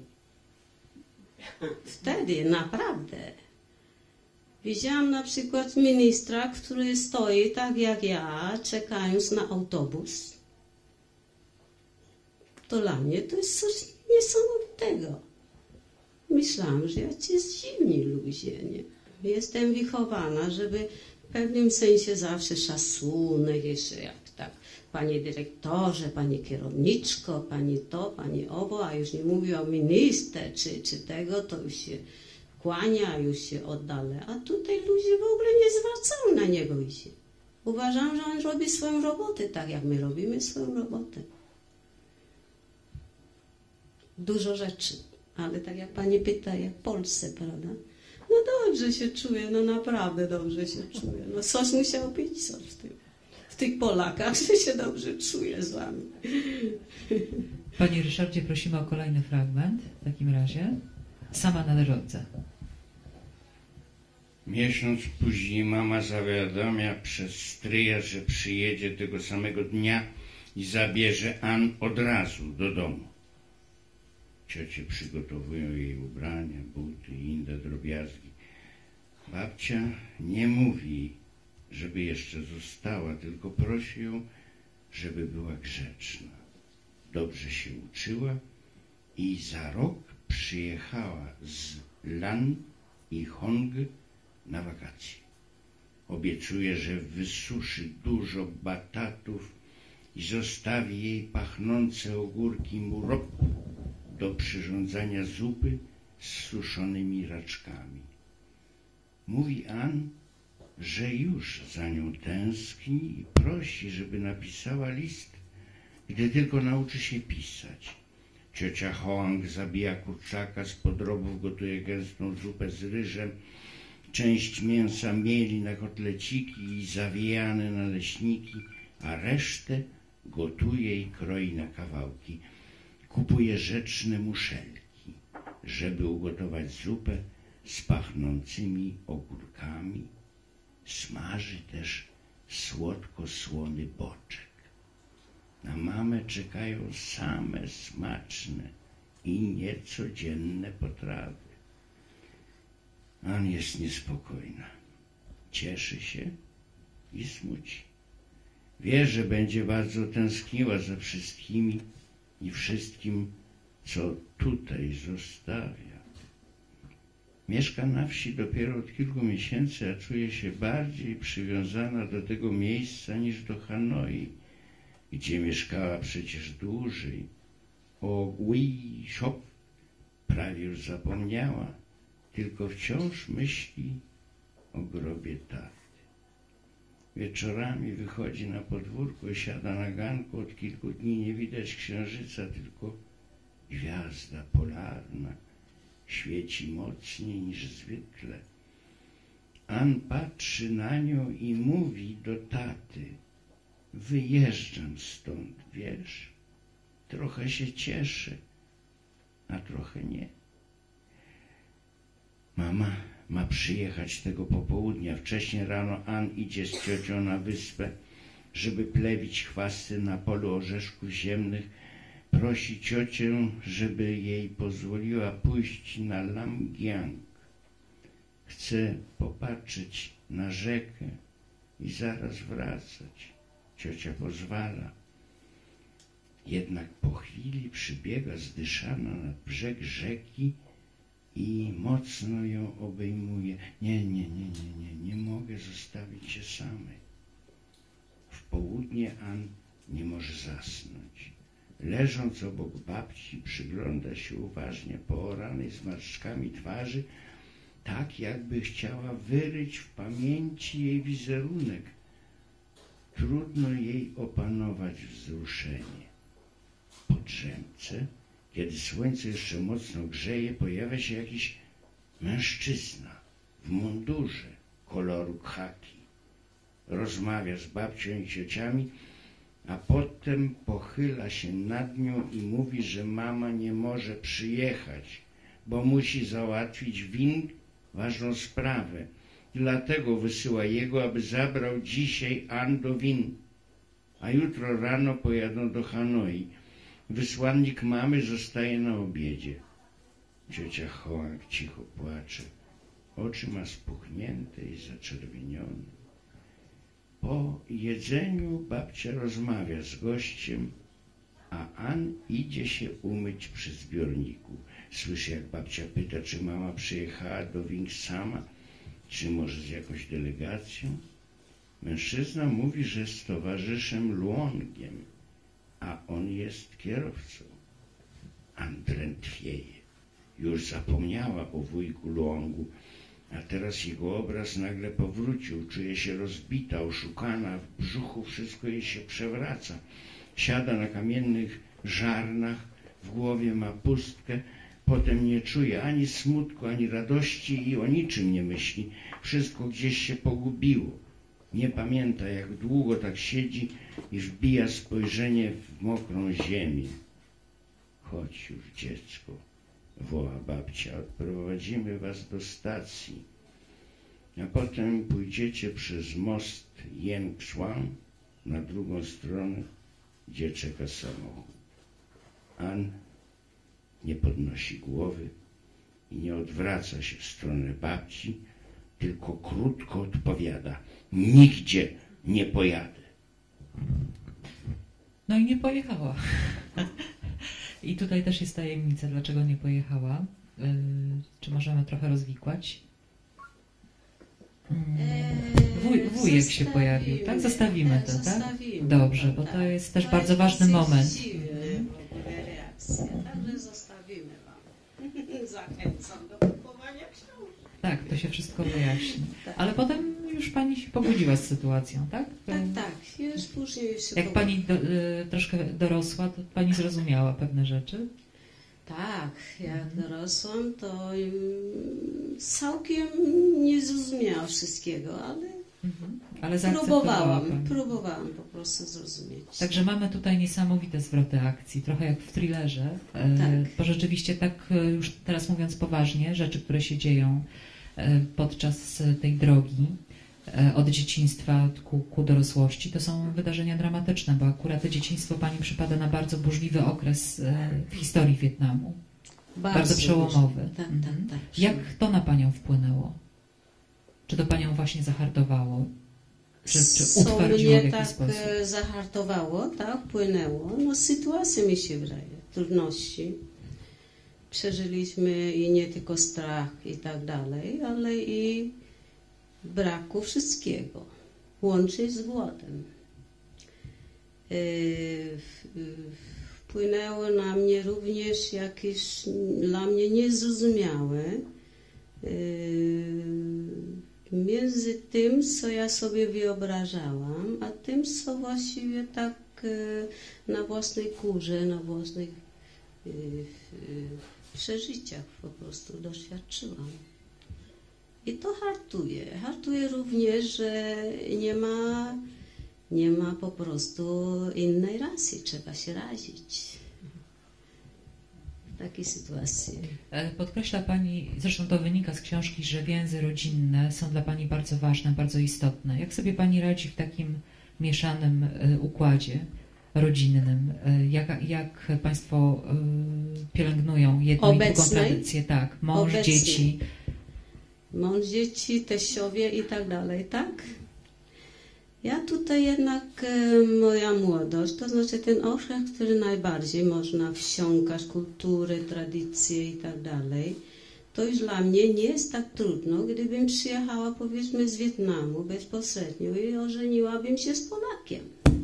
Wtedy naprawdę. Widziałam na przykład ministra, który stoi tak jak ja, czekając na autobus. To dla mnie to jest coś niesamowitego. Myślałam, że jacy dziwni ludzie, nie? Jestem wychowana, żeby w pewnym sensie zawsze szacunek, jeszcze jak tak, panie dyrektorze, pani kierowniczko, pani to, pani owo, a już nie mówię o ministrze czy tego, to już się kłania, już się oddala. A tutaj ludzie w ogóle nie zwracają na niego i się. Uważam, że on robi swoją robotę tak, jak my robimy swoją robotę. Dużo rzeczy, ale tak jak pani pyta, jak w Polsce, prawda? No dobrze się czuję, no naprawdę dobrze się czuję. No coś musiał być, coś w tych Polakach, że się dobrze czuję z wami. Panie Ryszardzie, prosimy o kolejny fragment w takim razie. Sama na drodze. Miesiąc później mama zawiadamia przez stryja, że przyjedzie tego samego dnia i zabierze Ann od razu do domu. Ciocie przygotowują jej ubrania, buty i inne drobiazgi. Babcia nie mówi, żeby jeszcze została, tylko prosi ją, żeby była grzeczna. Dobrze się uczyła i za rok przyjechała z Lan i Hong na wakacje. Obiecuje, że wysuszy dużo batatów i zostawi jej pachnące ogórki murop do przyrządzania zupy z suszonymi raczkami. Mówi Ann, że już za nią tęskni i prosi, żeby napisała list, gdy tylko nauczy się pisać. Ciocia Hoang zabija kurczaka, z podrobów gotuje gęstą zupę z ryżem, część mięsa mieli na kotleciki i zawijane naleśniki, a resztę gotuje i kroi na kawałki. Kupuje rzeczne muszelki, żeby ugotować zupę z pachnącymi ogórkami. Smaży też słodko-słony boczek. Na mamę czekają same smaczne i niecodzienne potrawy. Ann jest niespokojna. Cieszy się i smuci. Wie, że będzie bardzo tęskniła za wszystkimi i wszystkim, co tutaj zostawia. Mieszka na wsi dopiero od kilku miesięcy, a czuje się bardziej przywiązana do tego miejsca niż do Hanoi, gdzie mieszkała przecież dłużej. O Gui Shop prawie już zapomniała, tylko wciąż myśli o grobie taty. Wieczorami wychodzi na podwórko i siada na ganku. Od kilku dni nie widać księżyca, tylko gwiazda polarna świeci mocniej niż zwykle. Ann patrzy na nią i mówi do taty: wyjeżdżam stąd, wiesz? Trochę się cieszę, a trochę nie. Mama ma przyjechać tego popołudnia. Wcześniej rano Ann idzie z ciocią na wyspę, żeby plewić chwasty na polu orzeszków ziemnych. Prosi ciocię, żeby jej pozwoliła pójść na Lamgiang. Chce popatrzeć na rzekę i zaraz wracać. Ciocia pozwala. Jednak po chwili przybiega zdyszana nad brzeg rzeki i mocno ją obejmuje. Nie mogę zostawić cię samej. W południe Ann nie może zasnąć. Leżąc obok babci, przygląda się uważnie pooranej zmarszczkami twarzy, tak jakby chciała wyryć w pamięci jej wizerunek. Trudno jej opanować wzruszenie. Po drzemce, kiedy słońce jeszcze mocno grzeje, pojawia się jakiś mężczyzna w mundurze koloru khaki. Rozmawia z babcią i ciociami, a potem pochyla się nad nią i mówi, że mama nie może przyjechać, bo musi załatwić Wing ważną sprawę. Dlatego wysyła jego, aby zabrał dzisiaj Ann do Win, a jutro rano pojadą do Hanoi. Wysłannik mamy zostaje na obiedzie. Ciocia Hoang cicho płacze. Oczy ma spuchnięte i zaczerwienione. Po jedzeniu babcia rozmawia z gościem, a Ann idzie się umyć przy zbiorniku. Słyszy, jak babcia pyta, czy mama przyjechała do Wing sama, czy może z jakąś delegacją. Mężczyzna mówi, że z towarzyszem Luongiem, a on jest kierowcą. Ann drętwieje. Już zapomniała o wujku Luongu, a teraz jego obraz nagle powrócił. Czuje się rozbita, oszukana, w brzuchu wszystko jej się przewraca. Siada na kamiennych żarnach, w głowie ma pustkę, potem nie czuje ani smutku, ani radości i o niczym nie myśli. Wszystko gdzieś się pogubiło. Nie pamięta, jak długo tak siedzi i wbija spojrzenie w mokrą ziemię. Chodź już, dziecko, woła babcia, odprowadzimy was do stacji, a potem pójdziecie przez most Yen Xuan na drugą stronę, gdzie czeka samochód. Ann nie podnosi głowy i nie odwraca się w stronę babci, tylko krótko odpowiada: nigdzie nie pojadę. No i nie pojechała. I tutaj też jest tajemnica, dlaczego nie pojechała. Czy możemy trochę rozwikłać? wujek się pojawił, tak? Zostawimy to, tak? Zostawimy Dobrze, to, bo to tak. jest też To bardzo jest ważny dosyć moment. dziwne w ogóle reakcja, także zostawimy Wam. Zachęcam do kupowania książek. Tak, to się wszystko wyjaśni. Tak. Ale potem już pani się pogodziła z sytuacją, tak? Tak, już później już się Jak pani troszkę dorosła, to pani zrozumiała pewne rzeczy? Tak, jak dorosłam, to całkiem nie zrozumiałam wszystkiego, ale Ale zaakceptowała pani. próbowałam po prostu zrozumieć. Także mamy tutaj niesamowite zwroty akcji, trochę jak w thrillerze, Tak. bo rzeczywiście tak już teraz mówiąc poważnie, rzeczy, które się dzieją podczas tej drogi od dzieciństwa ku dorosłości, to są wydarzenia dramatyczne, bo akurat dzieciństwo pani przypada na bardzo burzliwy okres w historii Wietnamu. Bardzo przełomowy. Tak, Mhm. tak. Jak to na panią wpłynęło? Czy to panią właśnie zahartowało? Czy utwardziło w mnie jakiś tak sposób? zahartowało, tak, płynęło. No sytuacja mi się wydaje, trudności. Przeżyliśmy i nie tylko strach i tak dalej, ale i braku wszystkiego, łącznie z głodem. Wpłynęło na mnie również jakieś dla mnie niezrozumiałe między tym, co ja sobie wyobrażałam, a tym, co właściwie tak na własnej kurze, na własnych przeżyciach po prostu doświadczyłam. I to hartuje. Hartuje również, że nie ma po prostu innej rasy. Trzeba się razić w takiej sytuacji. Podkreśla pani, zresztą to wynika z książki, że więzy rodzinne są dla pani bardzo ważne, bardzo istotne. Jak sobie pani radzi w takim mieszanym układzie rodzinnym? Jak państwo pielęgnują jedną i drugą tradycję? Tak, mąż, dzieci. Mąż, dzieci, teściowie i tak dalej, tak? Ja tutaj jednak moja młodość, to znaczy ten okres, który najbardziej można wsiąkać, kulturę, tradycje i tak dalej, to już dla mnie nie jest tak trudno, gdybym przyjechała powiedzmy z Wietnamu bezpośrednio i ożeniłabym się z Polakiem.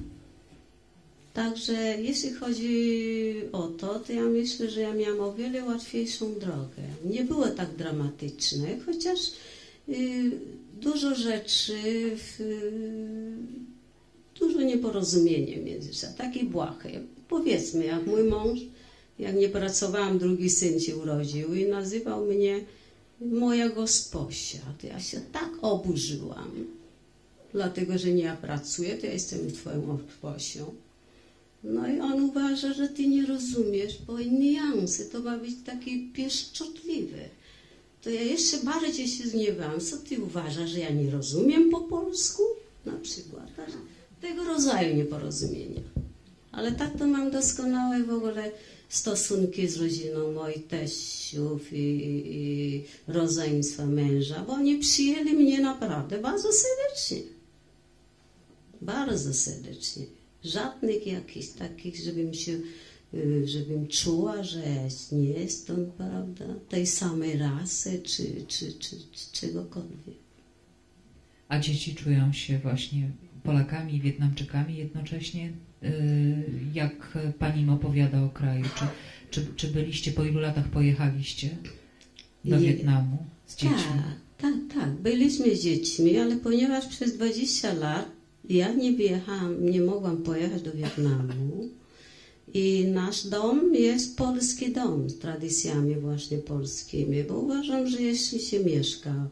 Także jeśli chodzi o to ja myślę, że ja miałam o wiele łatwiejszą drogę. Nie było tak dramatyczne, chociaż dużo rzeczy, dużo nieporozumienie między sobą, takie błahe. Powiedzmy, jak mój mąż, jak nie pracowałam, drugi syn się urodził i nazywał mnie moja gosposia. To ja się tak oburzyłam, dlatego, że nie ja pracuję, to ja jestem twoją gosposią. No i on uważa, że ty nie rozumiesz, bo niuanse to ma być takie pieszczotliwe. To ja jeszcze bardziej się zgniewałam. Co ty uważasz, że ja nie rozumiem po polsku? Na przykład. Tego rodzaju nieporozumienia. Ale tak to mam doskonałe w ogóle stosunki z rodziną moich teściów i rodzeństwa męża, bo oni przyjęli mnie naprawdę bardzo serdecznie. Bardzo serdecznie. Żadnych jakichś takich, żebym czuła, że nie jestem, prawda, tej samej rasy, czy czegokolwiek. A dzieci czują się właśnie Polakami i Wietnamczykami jednocześnie? Jak pani im opowiada o kraju? Czy byliście, po ilu latach pojechaliście do Wietnamu z dziećmi? Tak. Byliśmy z dziećmi, ale ponieważ przez 20 lat ja nie mogłam pojechać do Wietnamu i nasz dom jest polski dom z tradycjami właśnie polskimi, bo uważam, że jeśli się mieszka,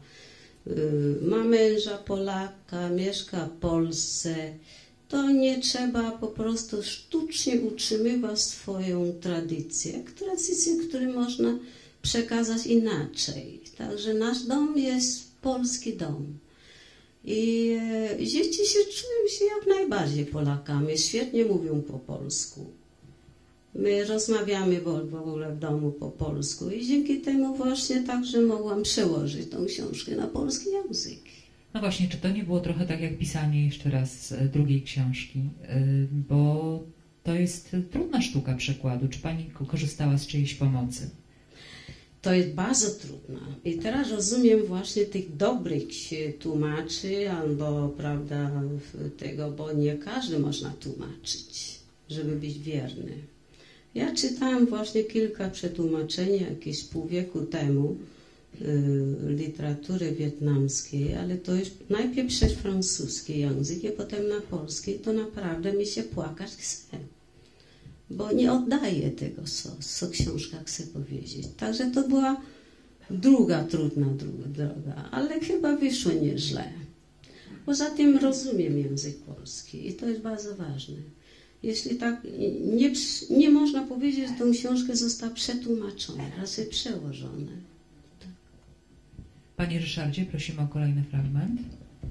ma męża Polaka, mieszka w Polsce, to nie trzeba po prostu sztucznie utrzymywać swoją tradycję, które można przekazać inaczej. Także nasz dom jest polski dom. I dzieci czują się jak najbardziej Polakami, świetnie mówią po polsku. My rozmawiamy w ogóle w domu po polsku i dzięki temu właśnie także mogłam przełożyć tą książkę na polski język. No właśnie, czy to nie było trochę tak jak pisanie jeszcze raz drugiej książki? Bo to jest trudna sztuka przekładu. Czy pani korzystała z czyjejś pomocy? To jest bardzo trudne. I teraz rozumiem właśnie tych dobrych tłumaczy, albo prawda, tego, bo nie każdy można tłumaczyć, żeby być wierny. Ja czytałam właśnie kilka przetłumaczeń jakieś pół wieku temu literatury wietnamskiej, ale to jest najpierw przez francuski język, a potem na polski, to naprawdę mi się płakać chce. Bo nie oddaję tego, co książka chce powiedzieć. Także to była druga trudna droga, ale chyba wyszło nieźle. Poza tym rozumiem język polski i to jest bardzo ważne. Jeśli tak, nie można powiedzieć, że tą książkę została przetłumaczona, raczej przełożona. Panie Ryszardzie, prosimy o kolejny fragment.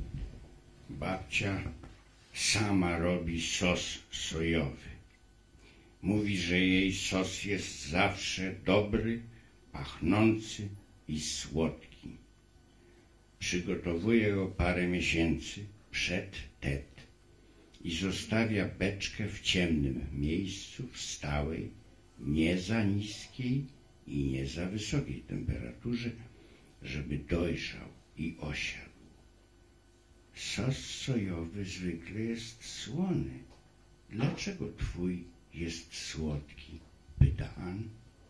Babcia sama robi sos sojowy. Mówi, że jej sos jest zawsze dobry, pachnący i słodki. Przygotowuje go parę miesięcy przed tet i zostawia beczkę w ciemnym miejscu, w stałej, nie za niskiej i nie za wysokiej temperaturze, żeby dojrzał i osiadł. Sos sojowy zwykle jest słony. Dlaczego twój jest słodki? Pyta Ann.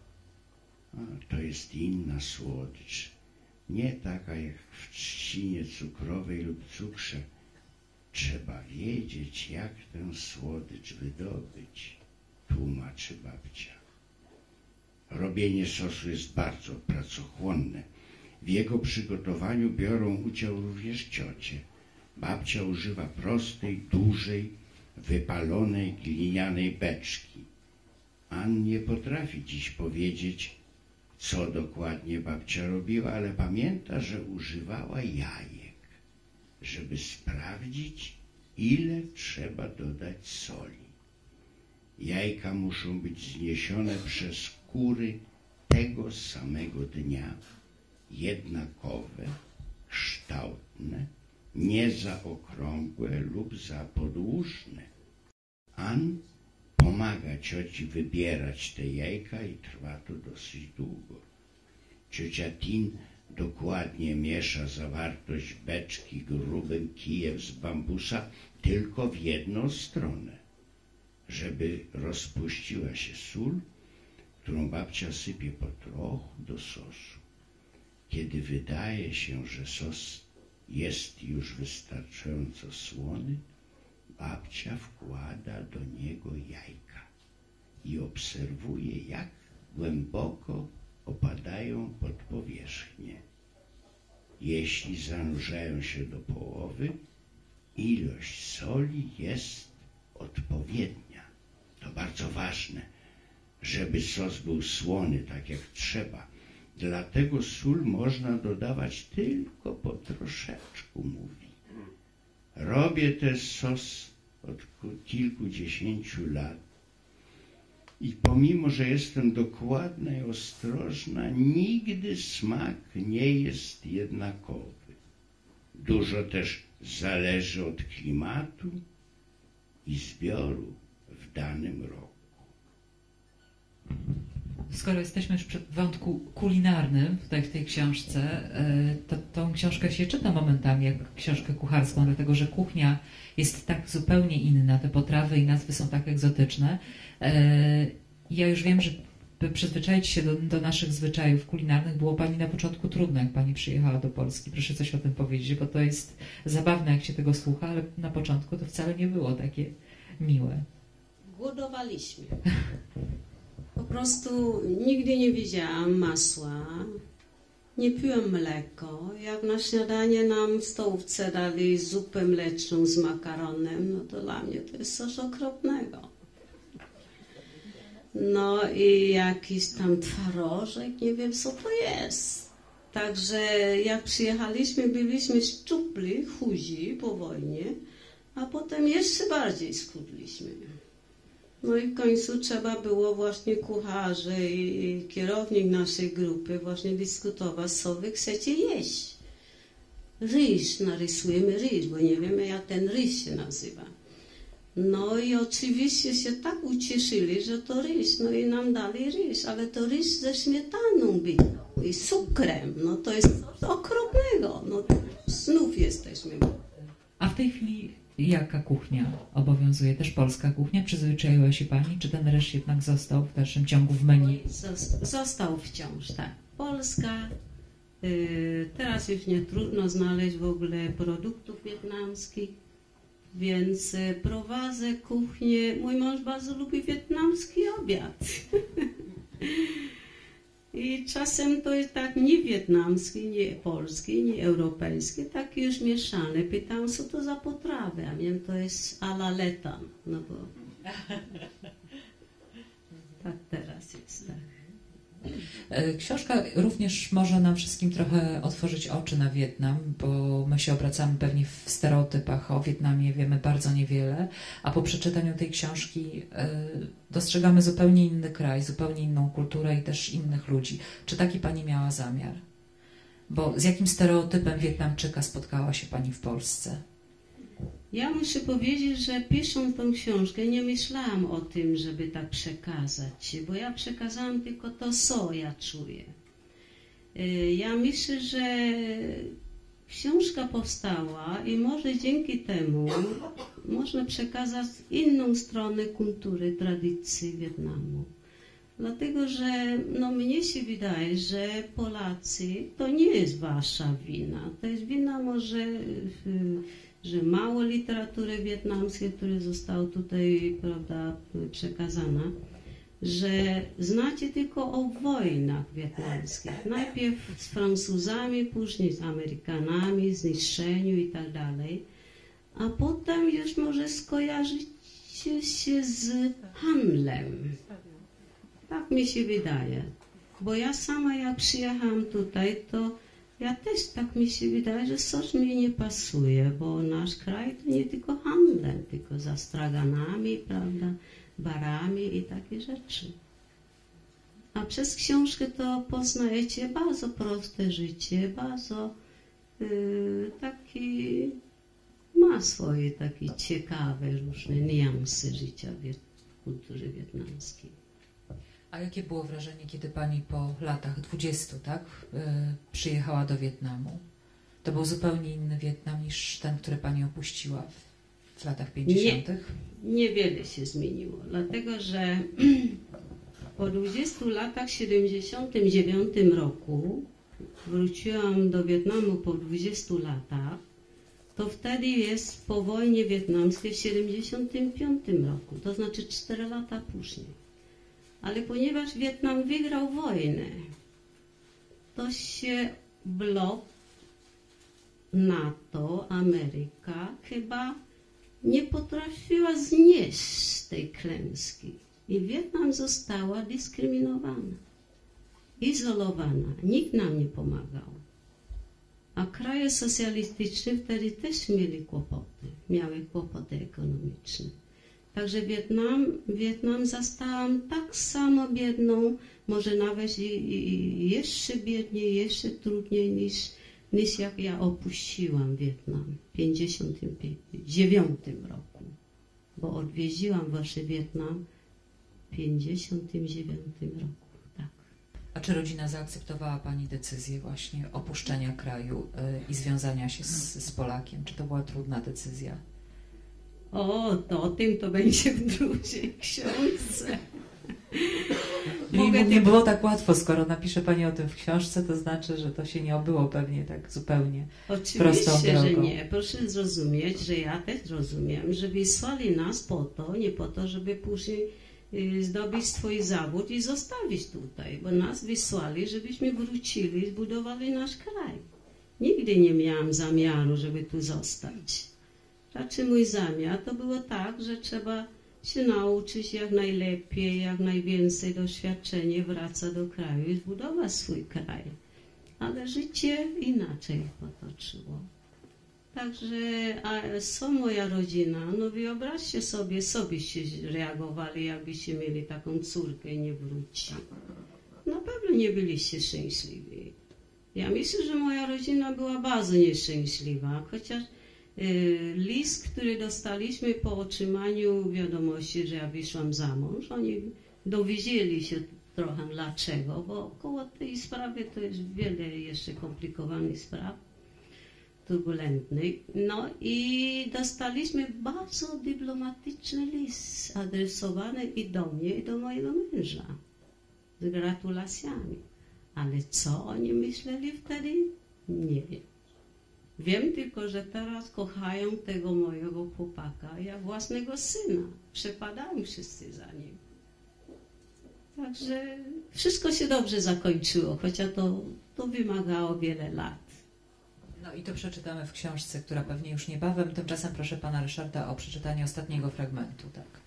To jest inna słodycz, nie taka jak w trzcinie cukrowej lub cukrze. Trzeba wiedzieć, jak tę słodycz wydobyć, tłumaczy babcia. Robienie sosu jest bardzo pracochłonne. W jego przygotowaniu biorą udział również ciocie. Babcia używa prostej, dużej, wypalonej glinianej beczki. Ann nie potrafi dziś powiedzieć, co dokładnie babcia robiła, ale pamięta, że używała jajek, żeby sprawdzić, ile trzeba dodać soli. Jajka muszą być zniesione przez kury tego samego dnia, jednakowe, kształtne, nie za okrągłe lub za podłużne. Ann pomaga cioci wybierać te jajka i trwa to dosyć długo. Ciocia Tin dokładnie miesza zawartość beczki grubym kijem z bambusa tylko w jedną stronę, żeby rozpuściła się sól, którą babcia sypie po trochu do sosu. Kiedy wydaje się, że sos jest już wystarczająco słony, babcia wkłada do niego jajka i obserwuje, jak głęboko opadają pod powierzchnię. Jeśli zanurzają się do połowy, ilość soli jest odpowiednia. To bardzo ważne, żeby sos był słony tak jak trzeba. Dlatego sól można dodawać tylko po troszeczku, mówi. Robię ten sos od kilkudziesięciu lat i pomimo, że jestem dokładna i ostrożna, nigdy smak nie jest jednakowy. Dużo też zależy od klimatu i zbioru w danym roku. Skoro jesteśmy już przy wątku kulinarnym tutaj w tej książce, to tą książkę się czyta momentami jak książkę kucharską, dlatego że kuchnia jest tak zupełnie inna, te potrawy i nazwy są tak egzotyczne. Ja już wiem, że by przyzwyczaić się do naszych zwyczajów kulinarnych było Pani na początku trudno, jak Pani przyjechała do Polski. Proszę coś o tym powiedzieć, bo to jest zabawne, jak się tego słucha, ale na początku to wcale nie było takie miłe. Głodowaliśmy. Po prostu nigdy nie widziałam masła, nie piłam mleko. Jak na śniadanie nam w stołówce dali zupę mleczną z makaronem, no to dla mnie to jest coś okropnego. No i jakiś tam twarożek, nie wiem co to jest. Także jak przyjechaliśmy, byliśmy szczupli, chudzi po wojnie, a potem jeszcze bardziej schudliśmy. No i w końcu trzeba było właśnie kucharze i kierownik naszej grupy właśnie dyskutować, co wy chcecie jeść. Ryż, narysujemy ryż, bo nie wiemy jak ten ryż się nazywa. No i oczywiście się tak ucieszyli, że to ryż, no i nam dali ryż, ale to ryż ze śmietaną był. i z cukrem. No to jest coś okropnego. No znów jesteśmy. A w tej chwili jaka kuchnia obowiązuje? Też polska kuchnia? Przyzwyczaiła się Pani? Czy ten ryż jednak został w dalszym ciągu w menu? Został wciąż, tak. Polska. Teraz już nie trudno znaleźć w ogóle produktów wietnamskich, więc prowadzę kuchnię. Mój mąż bardzo lubi wietnamski obiad. I czasem to jest tak nie wietnamski, nie polski, nie europejski, taki już mieszany. Pytam, co to za potrawy, a wiem, to jest a la letan, no bo tak teraz jest, tak. Książka również może nam wszystkim trochę otworzyć oczy na Wietnam, bo my się obracamy pewnie w stereotypach o Wietnamie, wiemy bardzo niewiele, a po przeczytaniu tej książki dostrzegamy zupełnie inny kraj, zupełnie inną kulturę i też innych ludzi. Czy taki Pani miała zamiar? Bo z jakim stereotypem Wietnamczyka spotkała się Pani w Polsce? Ja muszę powiedzieć, że pisząc tą książkę nie myślałam o tym, żeby tak przekazać, bo ja przekazałam tylko to, co ja czuję. Ja myślę, że książka powstała i może dzięki temu można przekazać inną stronę kultury, tradycji Wietnamu. Dlatego, że no, mnie się wydaje, że Polacy to nie jest wasza wina. To jest wina może, że mało literatury wietnamskiej, która została tutaj, prawda, przekazana, że znacie tylko o wojnach wietnamskich. Najpierw z Francuzami, później z Amerykanami, zniszczeniu i tak dalej. A potem już może skojarzycie się z handlem. Tak mi się wydaje. Bo ja sama jak przyjechałam tutaj, to ja też tak mi się wydaje, że coś mi nie pasuje, bo nasz kraj to nie tylko handel, tylko za straganami, prawda, barami i takie rzeczy. A przez książkę to poznajecie bardzo proste życie, bardzo taki, ma swoje takie ciekawe, różne niuanse życia w kulturze wietnamskiej. A jakie było wrażenie, kiedy Pani po latach 20, tak, przyjechała do Wietnamu? To był zupełnie inny Wietnam niż ten, który Pani opuściła w latach 50. Niewiele się zmieniło, dlatego że po 20 latach, w 79 roku, wróciłam do Wietnamu po 20 latach, to wtedy jest po wojnie wietnamskiej w 75 roku, to znaczy 4 lata później. Ale ponieważ Wietnam wygrał wojnę, to się blok NATO, Ameryka chyba nie potrafiła znieść tej klęski. I Wietnam została dyskryminowana, izolowana. Nikt nam nie pomagał. A kraje socjalistyczne wtedy też miały kłopoty ekonomiczne. Także Wietnam zastałam tak samo biedną, może nawet i jeszcze biedniej, jeszcze trudniej niż jak ja opuściłam Wietnam w 1959 roku. Bo odwiedziłam właśnie Wietnam w 1959 roku. Tak. A czy rodzina zaakceptowała Pani decyzję właśnie opuszczenia kraju i związania się z Polakiem? Czy to była trudna decyzja? To o tym to będzie w drugiej książce. Nie było tak łatwo, skoro napisze Pani o tym w książce, to znaczy, że to się nie obyło pewnie tak zupełnie prostą Oczywiście, drogą. że nie. Proszę zrozumieć, że ja też rozumiem, że wysłali nas po to, nie po to, żeby później zdobyć swój zawód i zostawić tutaj, bo nas wysłali, żebyśmy wrócili i zbudowali nasz kraj. Nigdy nie miałam zamiaru, żeby tu zostać. Raczej mój zamiar to było tak, że trzeba się nauczyć jak najlepiej, jak najwięcej doświadczenia, wraca do kraju i zbudować swój kraj. Ale życie inaczej potoczyło. Także, a co moja rodzina? No wyobraźcie sobie się reagowali, jakbyście mieli taką córkę i nie wróci. Na pewno nie byliście szczęśliwi. Ja myślę, że moja rodzina była bardzo nieszczęśliwa, chociaż list, który dostaliśmy po otrzymaniu wiadomości, że ja wyszłam za mąż, oni dowiedzieli się trochę dlaczego, bo koło tej sprawy to jest wiele jeszcze komplikowanych spraw, turbulentnych. No i dostaliśmy bardzo dyplomatyczny list adresowany i do mnie, i do mojego męża z gratulacjami. Ale co oni myśleli wtedy? Nie wiem. Wiem tylko, że teraz kochają tego mojego chłopaka jak własnego syna. Przepadają wszyscy za nim. Także wszystko się dobrze zakończyło, chociaż to wymagało wiele lat. No i to przeczytamy w książce, która pewnie już niebawem. Tymczasem proszę pana Ryszarda o przeczytanie ostatniego fragmentu. Tak.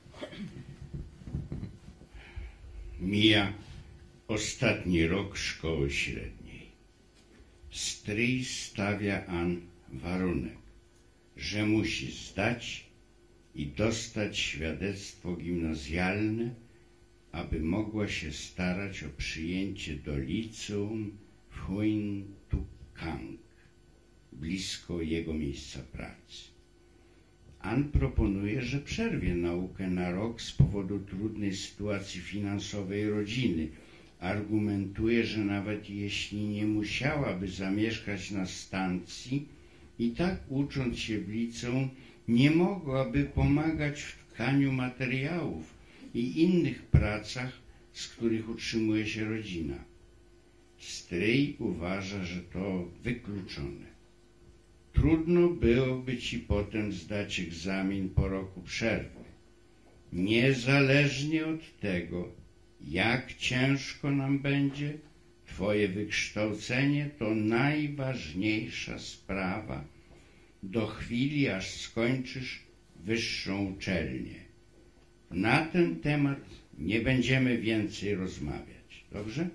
Mija ostatni rok szkoły średniej. Stryj stawia Ann warunek, że musi zdać i dostać świadectwo gimnazjalne, aby mogła się starać o przyjęcie do liceum w Huyn Tu Kang, blisko jego miejsca pracy. Ann proponuje, że przerwie naukę na rok z powodu trudnej sytuacji finansowej rodziny. Argumentuje, że nawet jeśli nie musiałaby zamieszkać na stacji, i tak ucząc się w liceum nie mogłaby pomagać w tkaniu materiałów i innych pracach, z których utrzymuje się rodzina. Stryj uważa, że to wykluczone. Trudno byłoby ci potem zdać egzamin po roku przerwy. Niezależnie od tego, jak ciężko nam będzie, twoje wykształcenie to najważniejsza sprawa do chwili, aż skończysz wyższą uczelnię. Na ten temat nie będziemy więcej rozmawiać. Dobrze?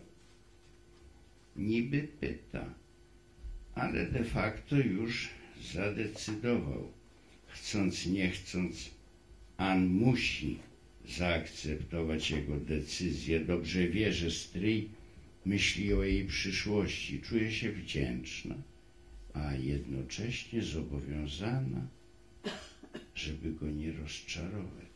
Niby pyta, ale de facto już zadecydował. Chcąc nie chcąc, Ann musi zaakceptować jego decyzję. Dobrze wie, że stryj myśli o jej przyszłości. Czuje się wdzięczna, a jednocześnie zobowiązana, żeby go nie rozczarować.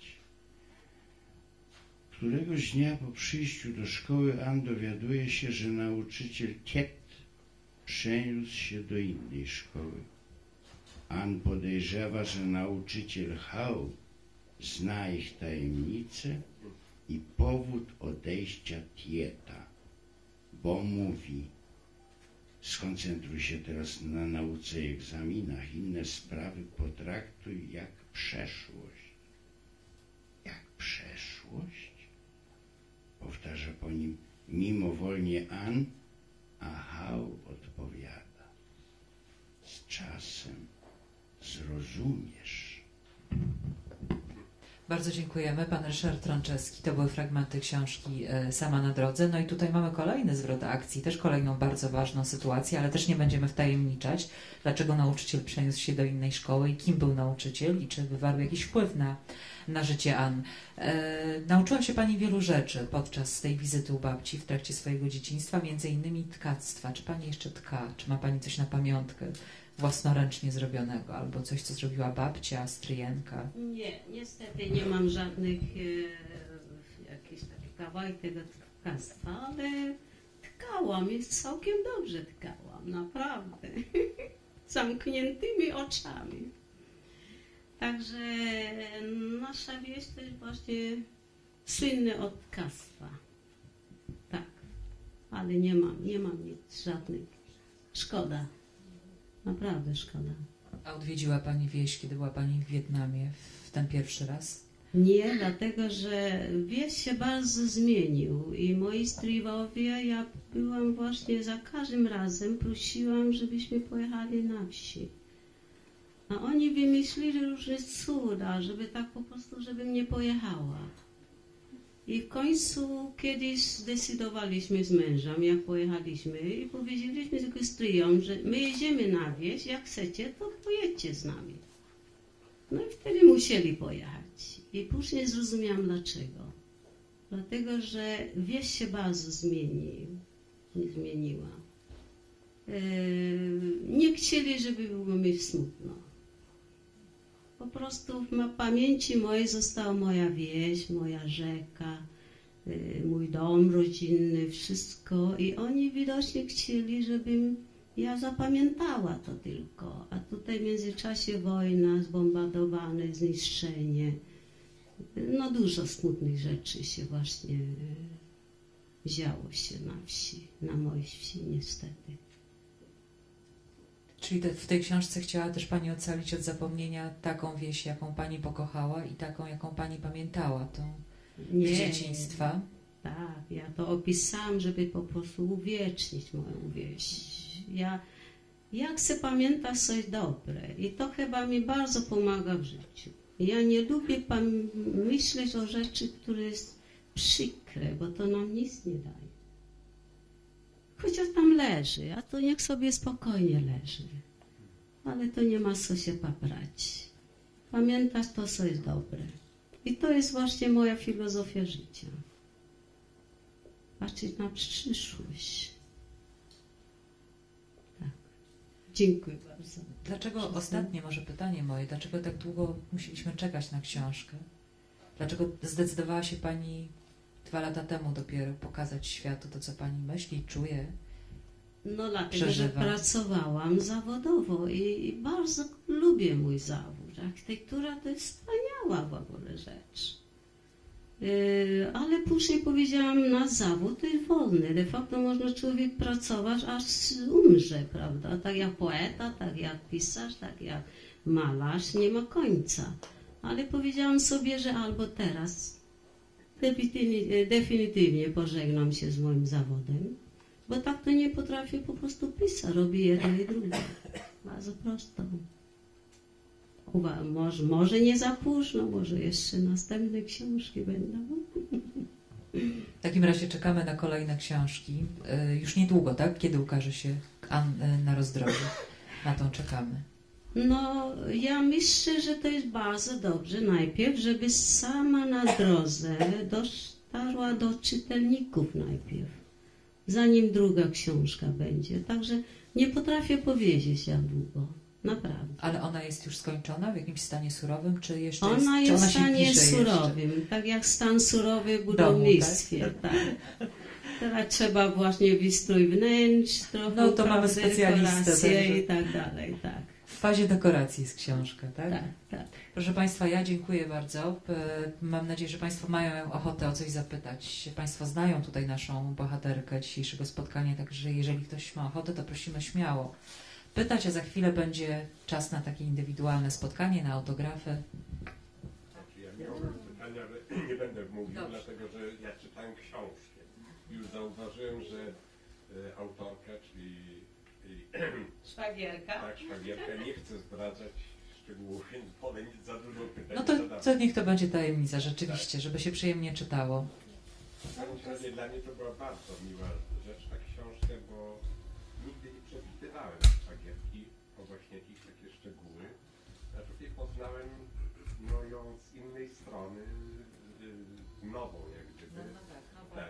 Któregoś dnia po przyjściu do szkoły Ann dowiaduje się, że nauczyciel Kiet przeniósł się do innej szkoły. Ann podejrzewa, że nauczyciel Hao zna ich tajemnicę i powód odejścia Tieta, bo mówi: skoncentruj się teraz na nauce i egzaminach, inne sprawy potraktuj jak przeszłość. Jak przeszłość? Powtarza po nim mimowolnie Ann, a Hao odpowiada: z czasem zrozumiesz. Bardzo dziękujemy. Pan Ryszard Trączewski. To były fragmenty książki Sama na drodze. No i tutaj mamy kolejny zwrot akcji, też kolejną bardzo ważną sytuację, ale też nie będziemy wtajemniczać, dlaczego nauczyciel przeniósł się do innej szkoły i kim był nauczyciel i czy wywarł jakiś wpływ na życie Ann. Nauczyła się Pani wielu rzeczy podczas tej wizyty u babci w trakcie swojego dzieciństwa, między innymi tkactwa. Czy Pani jeszcze tka? Czy ma Pani coś na pamiątkę własnoręcznie zrobionego, albo coś, co zrobiła babcia, stryjenka? Nie, niestety nie mam żadnych jakichś takich kawałek tego tkactwa, ale tkałam i całkiem dobrze tkałam, naprawdę. Zamkniętymi oczami. Także nasza wieś to jest właśnie słynne od tkactwa. Tak, ale nie mam nic, żadnych. Szkoda. Naprawdę szkoda. A odwiedziła Pani wieś, kiedy była Pani w Wietnamie w ten pierwszy raz? Nie, dlatego że wieś się bardzo zmienił i moi stryjowie, ja byłam właśnie za każdym razem, prosiłam, żebyśmy pojechali na wsi. A oni wymyślili różne cuda, żeby tak po prostu, żebym nie pojechała. I w końcu kiedyś zdecydowaliśmy z mężem, jak pojechaliśmy i powiedzieliśmy tylko stryjom, że my jedziemy na wieś, jak chcecie, to pojedźcie z nami. No i wtedy musieli pojechać. I później zrozumiałam dlaczego. Dlatego, że wieś się bardzo zmieniła. Nie chcieli, żeby było mi smutno. Po prostu w pamięci mojej została moja wieś, moja rzeka, mój dom rodzinny, wszystko. I oni widocznie chcieli, żebym ja zapamiętała to tylko. A tutaj w międzyczasie wojna, zbombardowane, zniszczenie. No dużo smutnych rzeczy się właśnie działo się na wsi, na mojej wsi niestety. Czyli w tej książce chciała też Pani ocalić od zapomnienia taką wieś, jaką Pani pokochała i taką, jaką Pani pamiętała, tą z dzieciństwa. Tak, ja to opisałam, żeby po prostu uwiecznić moją wieś. Ja chcę pamiętać coś dobre i to chyba mi bardzo pomaga w życiu. Ja nie lubię myśleć o rzeczy, które jest przykre, bo to nam nic nie daje. Chociaż tam leży, a to niech sobie spokojnie leży. Ale to nie ma co się paprać. Pamiętać to, co jest dobre. I to jest właśnie moja filozofia życia. Patrzeć na przyszłość. Tak. Dziękuję bardzo. Dlaczego, ostatnie może pytanie moje, dlaczego tak długo musieliśmy czekać na książkę? Dlaczego zdecydowała się Pani 2 lata temu dopiero pokazać światu to, co Pani myśli, czuje? No dlatego, przeżywa? że pracowałam zawodowo i bardzo lubię mój zawód. Architektura to jest wspaniała w ogóle rzecz. Ale później powiedziałam, na zawód to jest wolny. De facto można człowiek pracować, aż umrze, prawda? Tak jak poeta, tak jak pisarz, tak jak malarz, nie ma końca. Ale powiedziałam sobie, że albo teraz definitywnie pożegnam się z moim zawodem, bo tak to nie potrafię po prostu pisać. Robię jedno i drugie. Bardzo prosto. Może nie za późno, może jeszcze następne książki będą. W takim razie czekamy na kolejne książki. Już niedługo, tak? Kiedy ukaże się na rozdrożu? Na tą czekamy. No, ja myślę, że to jest bardzo dobrze najpierw, żeby sama na drodze dotarła do czytelników najpierw, zanim druga książka będzie. Także nie potrafię powiedzieć jak długo. Naprawdę. Ale ona jest już skończona w jakimś stanie surowym, czy jeszcze Ona jest, jest czy w ona się stanie pisze surowym, tak jak stan surowy w budownictwie. Tak? Teraz trzeba właśnie wystrój wnętrz, trochę No to mamy specjalistę. dekoracje i tak dalej. Tak, W fazie dekoracji jest książka, tak? tak, tak. Proszę Państwa, ja dziękuję bardzo. Mam nadzieję, że Państwo mają ochotę o coś zapytać. Państwo znają tutaj naszą bohaterkę dzisiejszego spotkania, także jeżeli ktoś ma ochotę, to prosimy śmiało pytać, a za chwilę będzie czas na takie indywidualne spotkanie, na autografy. Ja miałem pytania, ale nie będę mówił, Dobrze. dlatego że ja czytałem książkę. Już zauważyłem, że autorka, czyli Szwagierka. tak, szwagierka, nie chce zdradzać szczegółów, więc wolę nie za dużo pytań No to zadawać. co, niech to będzie tajemnica, rzeczywiście, żeby się przyjemnie czytało. W każdym razie dla mnie to była bardzo miła rzecz, ta książka, bo nigdy nie przepytywałem szwagierki o właśnie jakieś takie szczegóły. Znaczy poznałem ją z innej strony, nową jak gdyby. Tak.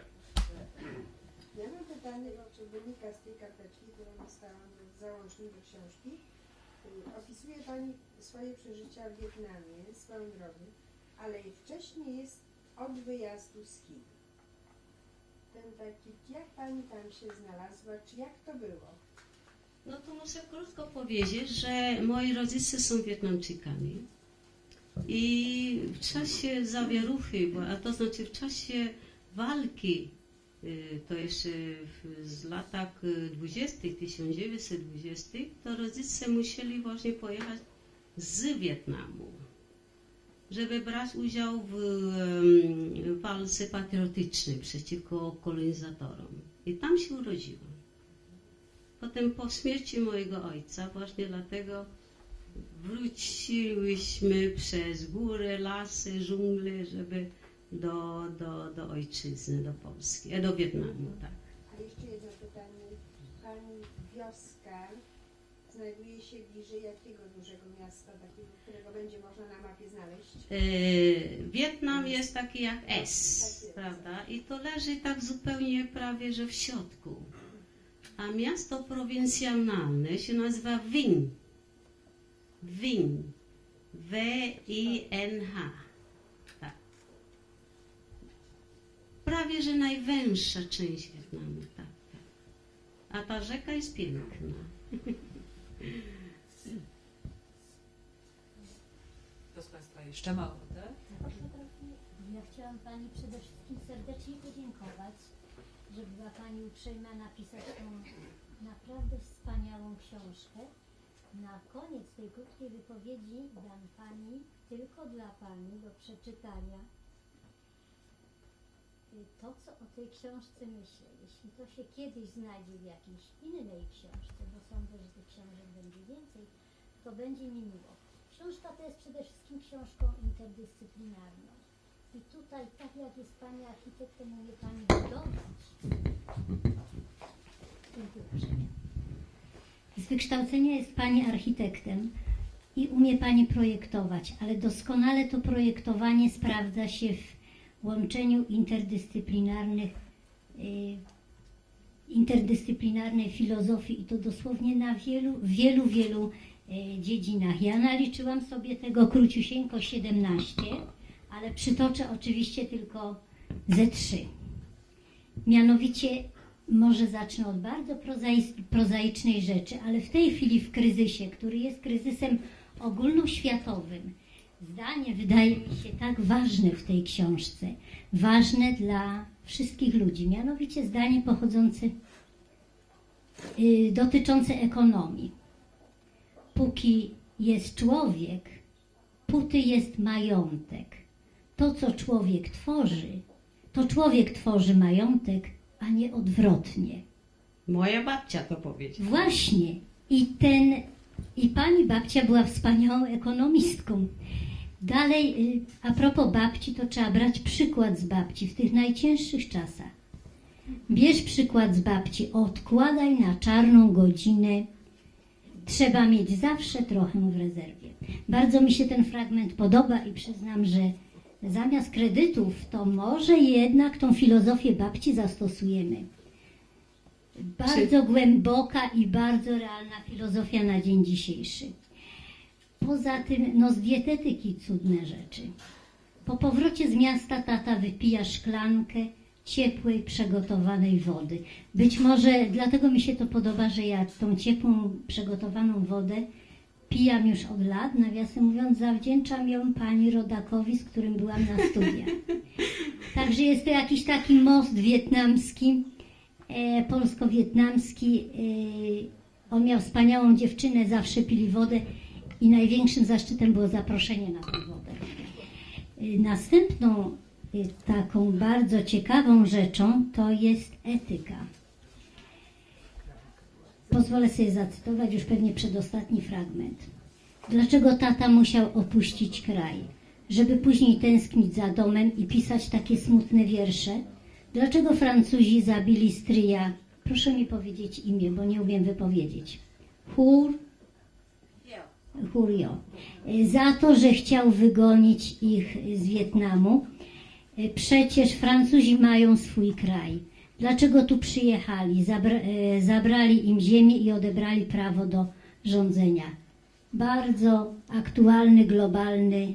Ja mam pytanie, czy wynika z tej karteczki, którą dostałam w załączniku do książki. Opisuje Pani swoje przeżycia w Wietnamie, swoją drogą, ale i wcześniej jest od wyjazdu z Chin. Ten taki, jak Pani tam się znalazła, czy jak to było? No to muszę krótko powiedzieć, że moi rodzice są Wietnamczykami i w czasie zawieruchy, a to znaczy w czasie walki, to jeszcze z latach 20., 1920., to rodzice musieli właśnie pojechać z Wietnamu, żeby brać udział w walce patriotycznej przeciwko kolonizatorom. I tam się urodziłam. Potem po śmierci mojego ojca, właśnie dlatego wróciłyśmy przez góry, lasy, dżungle, żeby do ojczyzny, do Polski, do Wietnamu, tak. A jeszcze jedno pytanie. Pani wioska znajduje się bliżej jakiego dużego miasta, takiego, którego będzie można na mapie znaleźć? Wietnam jest taki jak S, prawda? I to leży tak zupełnie prawie, że w środku. A miasto prowincjonalne się nazywa Vinh. Vinh. W-I-N-H. Tak. prawie że najwęższa część Wietnamu, tak. A ta rzeka jest piękna. Kto z Państwa jeszcze ma ochotę? Ja chciałam Pani przede wszystkim serdecznie podziękować, że była Pani uprzejma napisać tą naprawdę wspaniałą książkę. Na koniec tej krótkiej wypowiedzi dam Pani, tylko dla Pani, do przeczytania to, co o tej książce myślę. Jeśli to się kiedyś znajdzie w jakiejś innej książce, bo sądzę, że tych książek będzie więcej, to będzie mi miło. Książka to jest przede wszystkim książką interdyscyplinarną. I tutaj, tak jak jest Pani architektem, umie Pani budować. Dziękuję uprzejmie. Z wykształcenia jest Pani architektem i umie Pani projektować, ale doskonale to projektowanie sprawdza się w łączeniu interdyscyplinarnej filozofii i to dosłownie na wielu dziedzinach. Ja naliczyłam sobie tego króciusieńko 17, ale przytoczę oczywiście tylko ze 3. Mianowicie może zacznę od bardzo prozaicznej rzeczy, ale w tej chwili w kryzysie, który jest kryzysem ogólnoświatowym, zdanie wydaje mi się tak ważne w tej książce, ważne dla wszystkich ludzi, mianowicie zdanie pochodzące, dotyczące ekonomii. Póki jest człowiek, póty jest majątek. To, co człowiek tworzy majątek, a nie odwrotnie. Moja babcia to powiedziała. Właśnie. I pani babcia była wspaniałą ekonomistką. Dalej, a propos babci, to trzeba brać przykład z babci w tych najcięższych czasach. Bierz przykład z babci, odkładaj na czarną godzinę. Trzeba mieć zawsze trochę w rezerwie. Bardzo mi się ten fragment podoba i przyznam, że zamiast kredytów, to może jednak tą filozofię babci zastosujemy. Bardzo głęboka i bardzo realna filozofia na dzień dzisiejszy. Poza tym, z dietetyki cudne rzeczy. Po powrocie z miasta tata wypija szklankę ciepłej, przygotowanej wody. Być może dlatego mi się to podoba, że ja tą ciepłą, przygotowaną wodę pijam już od lat. Nawiasem mówiąc, zawdzięczam ją pani rodakowi, z którym byłam na studiach. Także jest to jakiś taki most wietnamski, polsko-wietnamski. On miał wspaniałą dziewczynę, zawsze pili wodę i największym zaszczytem było zaproszenie na tę wodę. Następną taką bardzo ciekawą rzeczą to jest etyka. Pozwolę sobie zacytować już pewnie przedostatni fragment. Dlaczego tata musiał opuścić kraj? Żeby później tęsknić za domem i pisać takie smutne wiersze? Dlaczego Francuzi zabili stryja? Proszę mi powiedzieć imię, bo nie umiem wypowiedzieć. Hurio. Za to, że chciał wygonić ich z Wietnamu. Przecież Francuzi mają swój kraj. Dlaczego tu przyjechali? Zabrali im ziemię i odebrali prawo do rządzenia. Bardzo aktualny, globalny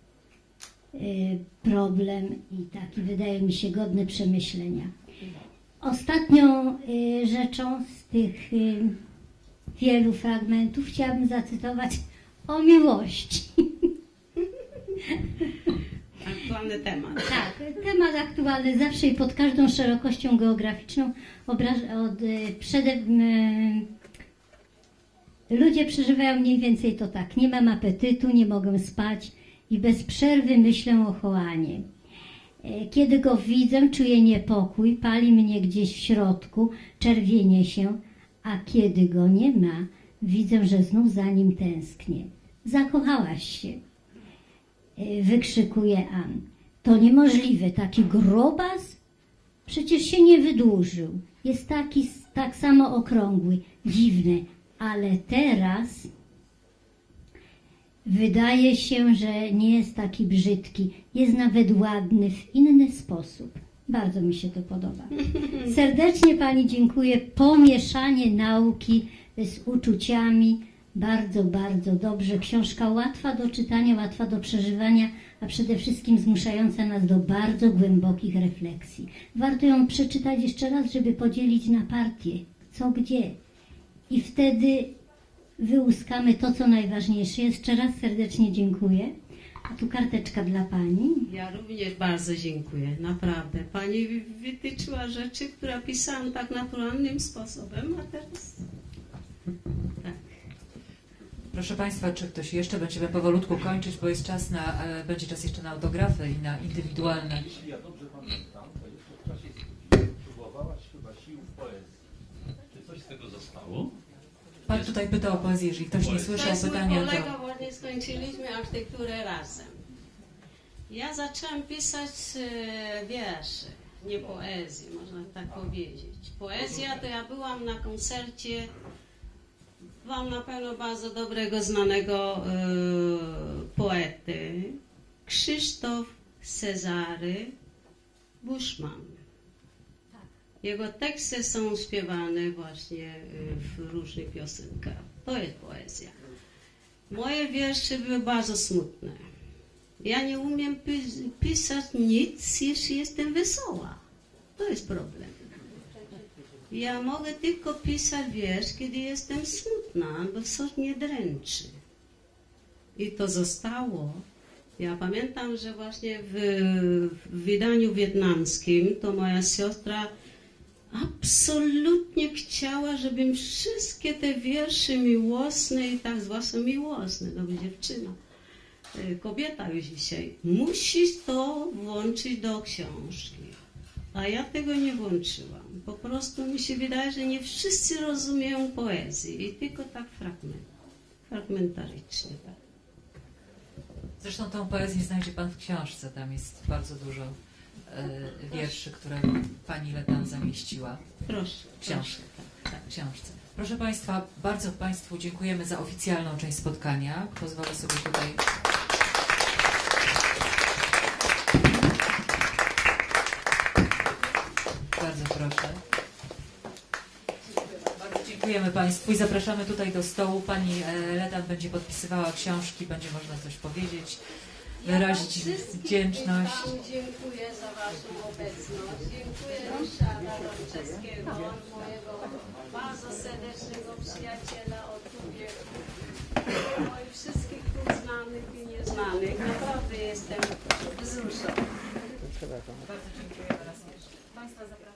problem i taki, wydaje mi się, godny przemyślenia. Ostatnią rzeczą z tych wielu fragmentów chciałabym zacytować o miłości. Aktualny temat. Tak, temat aktualny zawsze i pod każdą szerokością geograficzną. Ludzie przeżywają mniej więcej to tak. Nie mam apetytu, nie mogę spać i bez przerwy myślę o Joanie. Kiedy go widzę, czuję niepokój, pali mnie gdzieś w środku, czerwienię się, a kiedy go nie ma, widzę, że znów za nim tęsknię. Zakochałaś się, wykrzykuje Ann. To niemożliwe, taki grobas? Przecież się nie wydłużył. Jest tak samo okrągły, dziwny, ale teraz wydaje się, że nie jest taki brzydki. Jest nawet ładny w inny sposób. Bardzo mi się to podoba. Serdecznie pani dziękuję. Pomieszanie nauki z uczuciami, Bardzo, bardzo dobrze. Książka łatwa do czytania, łatwa do przeżywania, a przede wszystkim zmuszająca nas do bardzo głębokich refleksji. Warto ją przeczytać jeszcze raz, żeby podzielić na partie, co gdzie. I wtedy wyłuskamy to, co najważniejsze. Jeszcze raz serdecznie dziękuję. A tu karteczka dla Pani. Ja również bardzo dziękuję, naprawdę. Pani wytyczyła rzeczy, które pisałam tak naturalnym sposobem, a teraz... Tak. Proszę Państwa, czy ktoś jeszcze? Będziemy powolutku kończyć, bo jest czas na, będzie czas jeszcze na autografy i na indywidualne. Jeśli ja dobrze pamiętam, to jeszcze w czasie studiów próbowałaś chyba sił w poezji. Czy coś z tego zostało? Pan tutaj pyta o poezję, jeżeli ktoś nie To słyszał jest mój pytania, kolega, to... właśnie skończyliśmy architekturę razem. Ja zaczęłam pisać wiersze, nie poezję, można tak powiedzieć. Poezja to ja byłam na koncercie, byłam na pewno bardzo dobrego, znanego poety, Krzysztof Cezary Buszman. Jego teksty są śpiewane właśnie w różnych piosenkach. To jest poezja. Moje wiersze były bardzo smutne. Ja nie umiem pisać nic, jeśli jestem wesoła. To jest problem. Ja mogę tylko pisać wiersz, kiedy jestem smutna, albo coś mnie dręczy. I to zostało. Ja pamiętam, że właśnie w wydaniu wietnamskim to moja siostra absolutnie chciała, żebym wszystkie te wiersze miłosne i tak zwłaszcza miłosne, no bo dziewczyna, kobieta już dzisiaj, musisz to włączyć do książki. A ja tego nie włączyłam. Po prostu mi się wydaje, że nie wszyscy rozumieją poezji i tylko tak fragmentarycznie. Tak. Zresztą tą poezję znajdzie Pan w książce, tam jest bardzo dużo wierszy, które Pani Letan zamieściła. Proszę. W książce. Tak, książce. Proszę Państwa, bardzo Państwu dziękujemy za oficjalną część spotkania. Pozwolę sobie tutaj... Bardzo proszę. Bardzo dziękujemy Państwu i zapraszamy tutaj do stołu. Pani Letan będzie podpisywała książki, będzie można coś powiedzieć, wyrazić wdzięczność. Ja Wam dziękuję za Waszą obecność. Dziękuję Ryszarda Trączewskiego, mojego bardzo serdecznego przyjaciela od wieku. Moich wszystkich tu znanych i nieznanych. Naprawdę jestem wzruszona. Bardzo dziękuję raz jeszcze. Państwa zapraszam.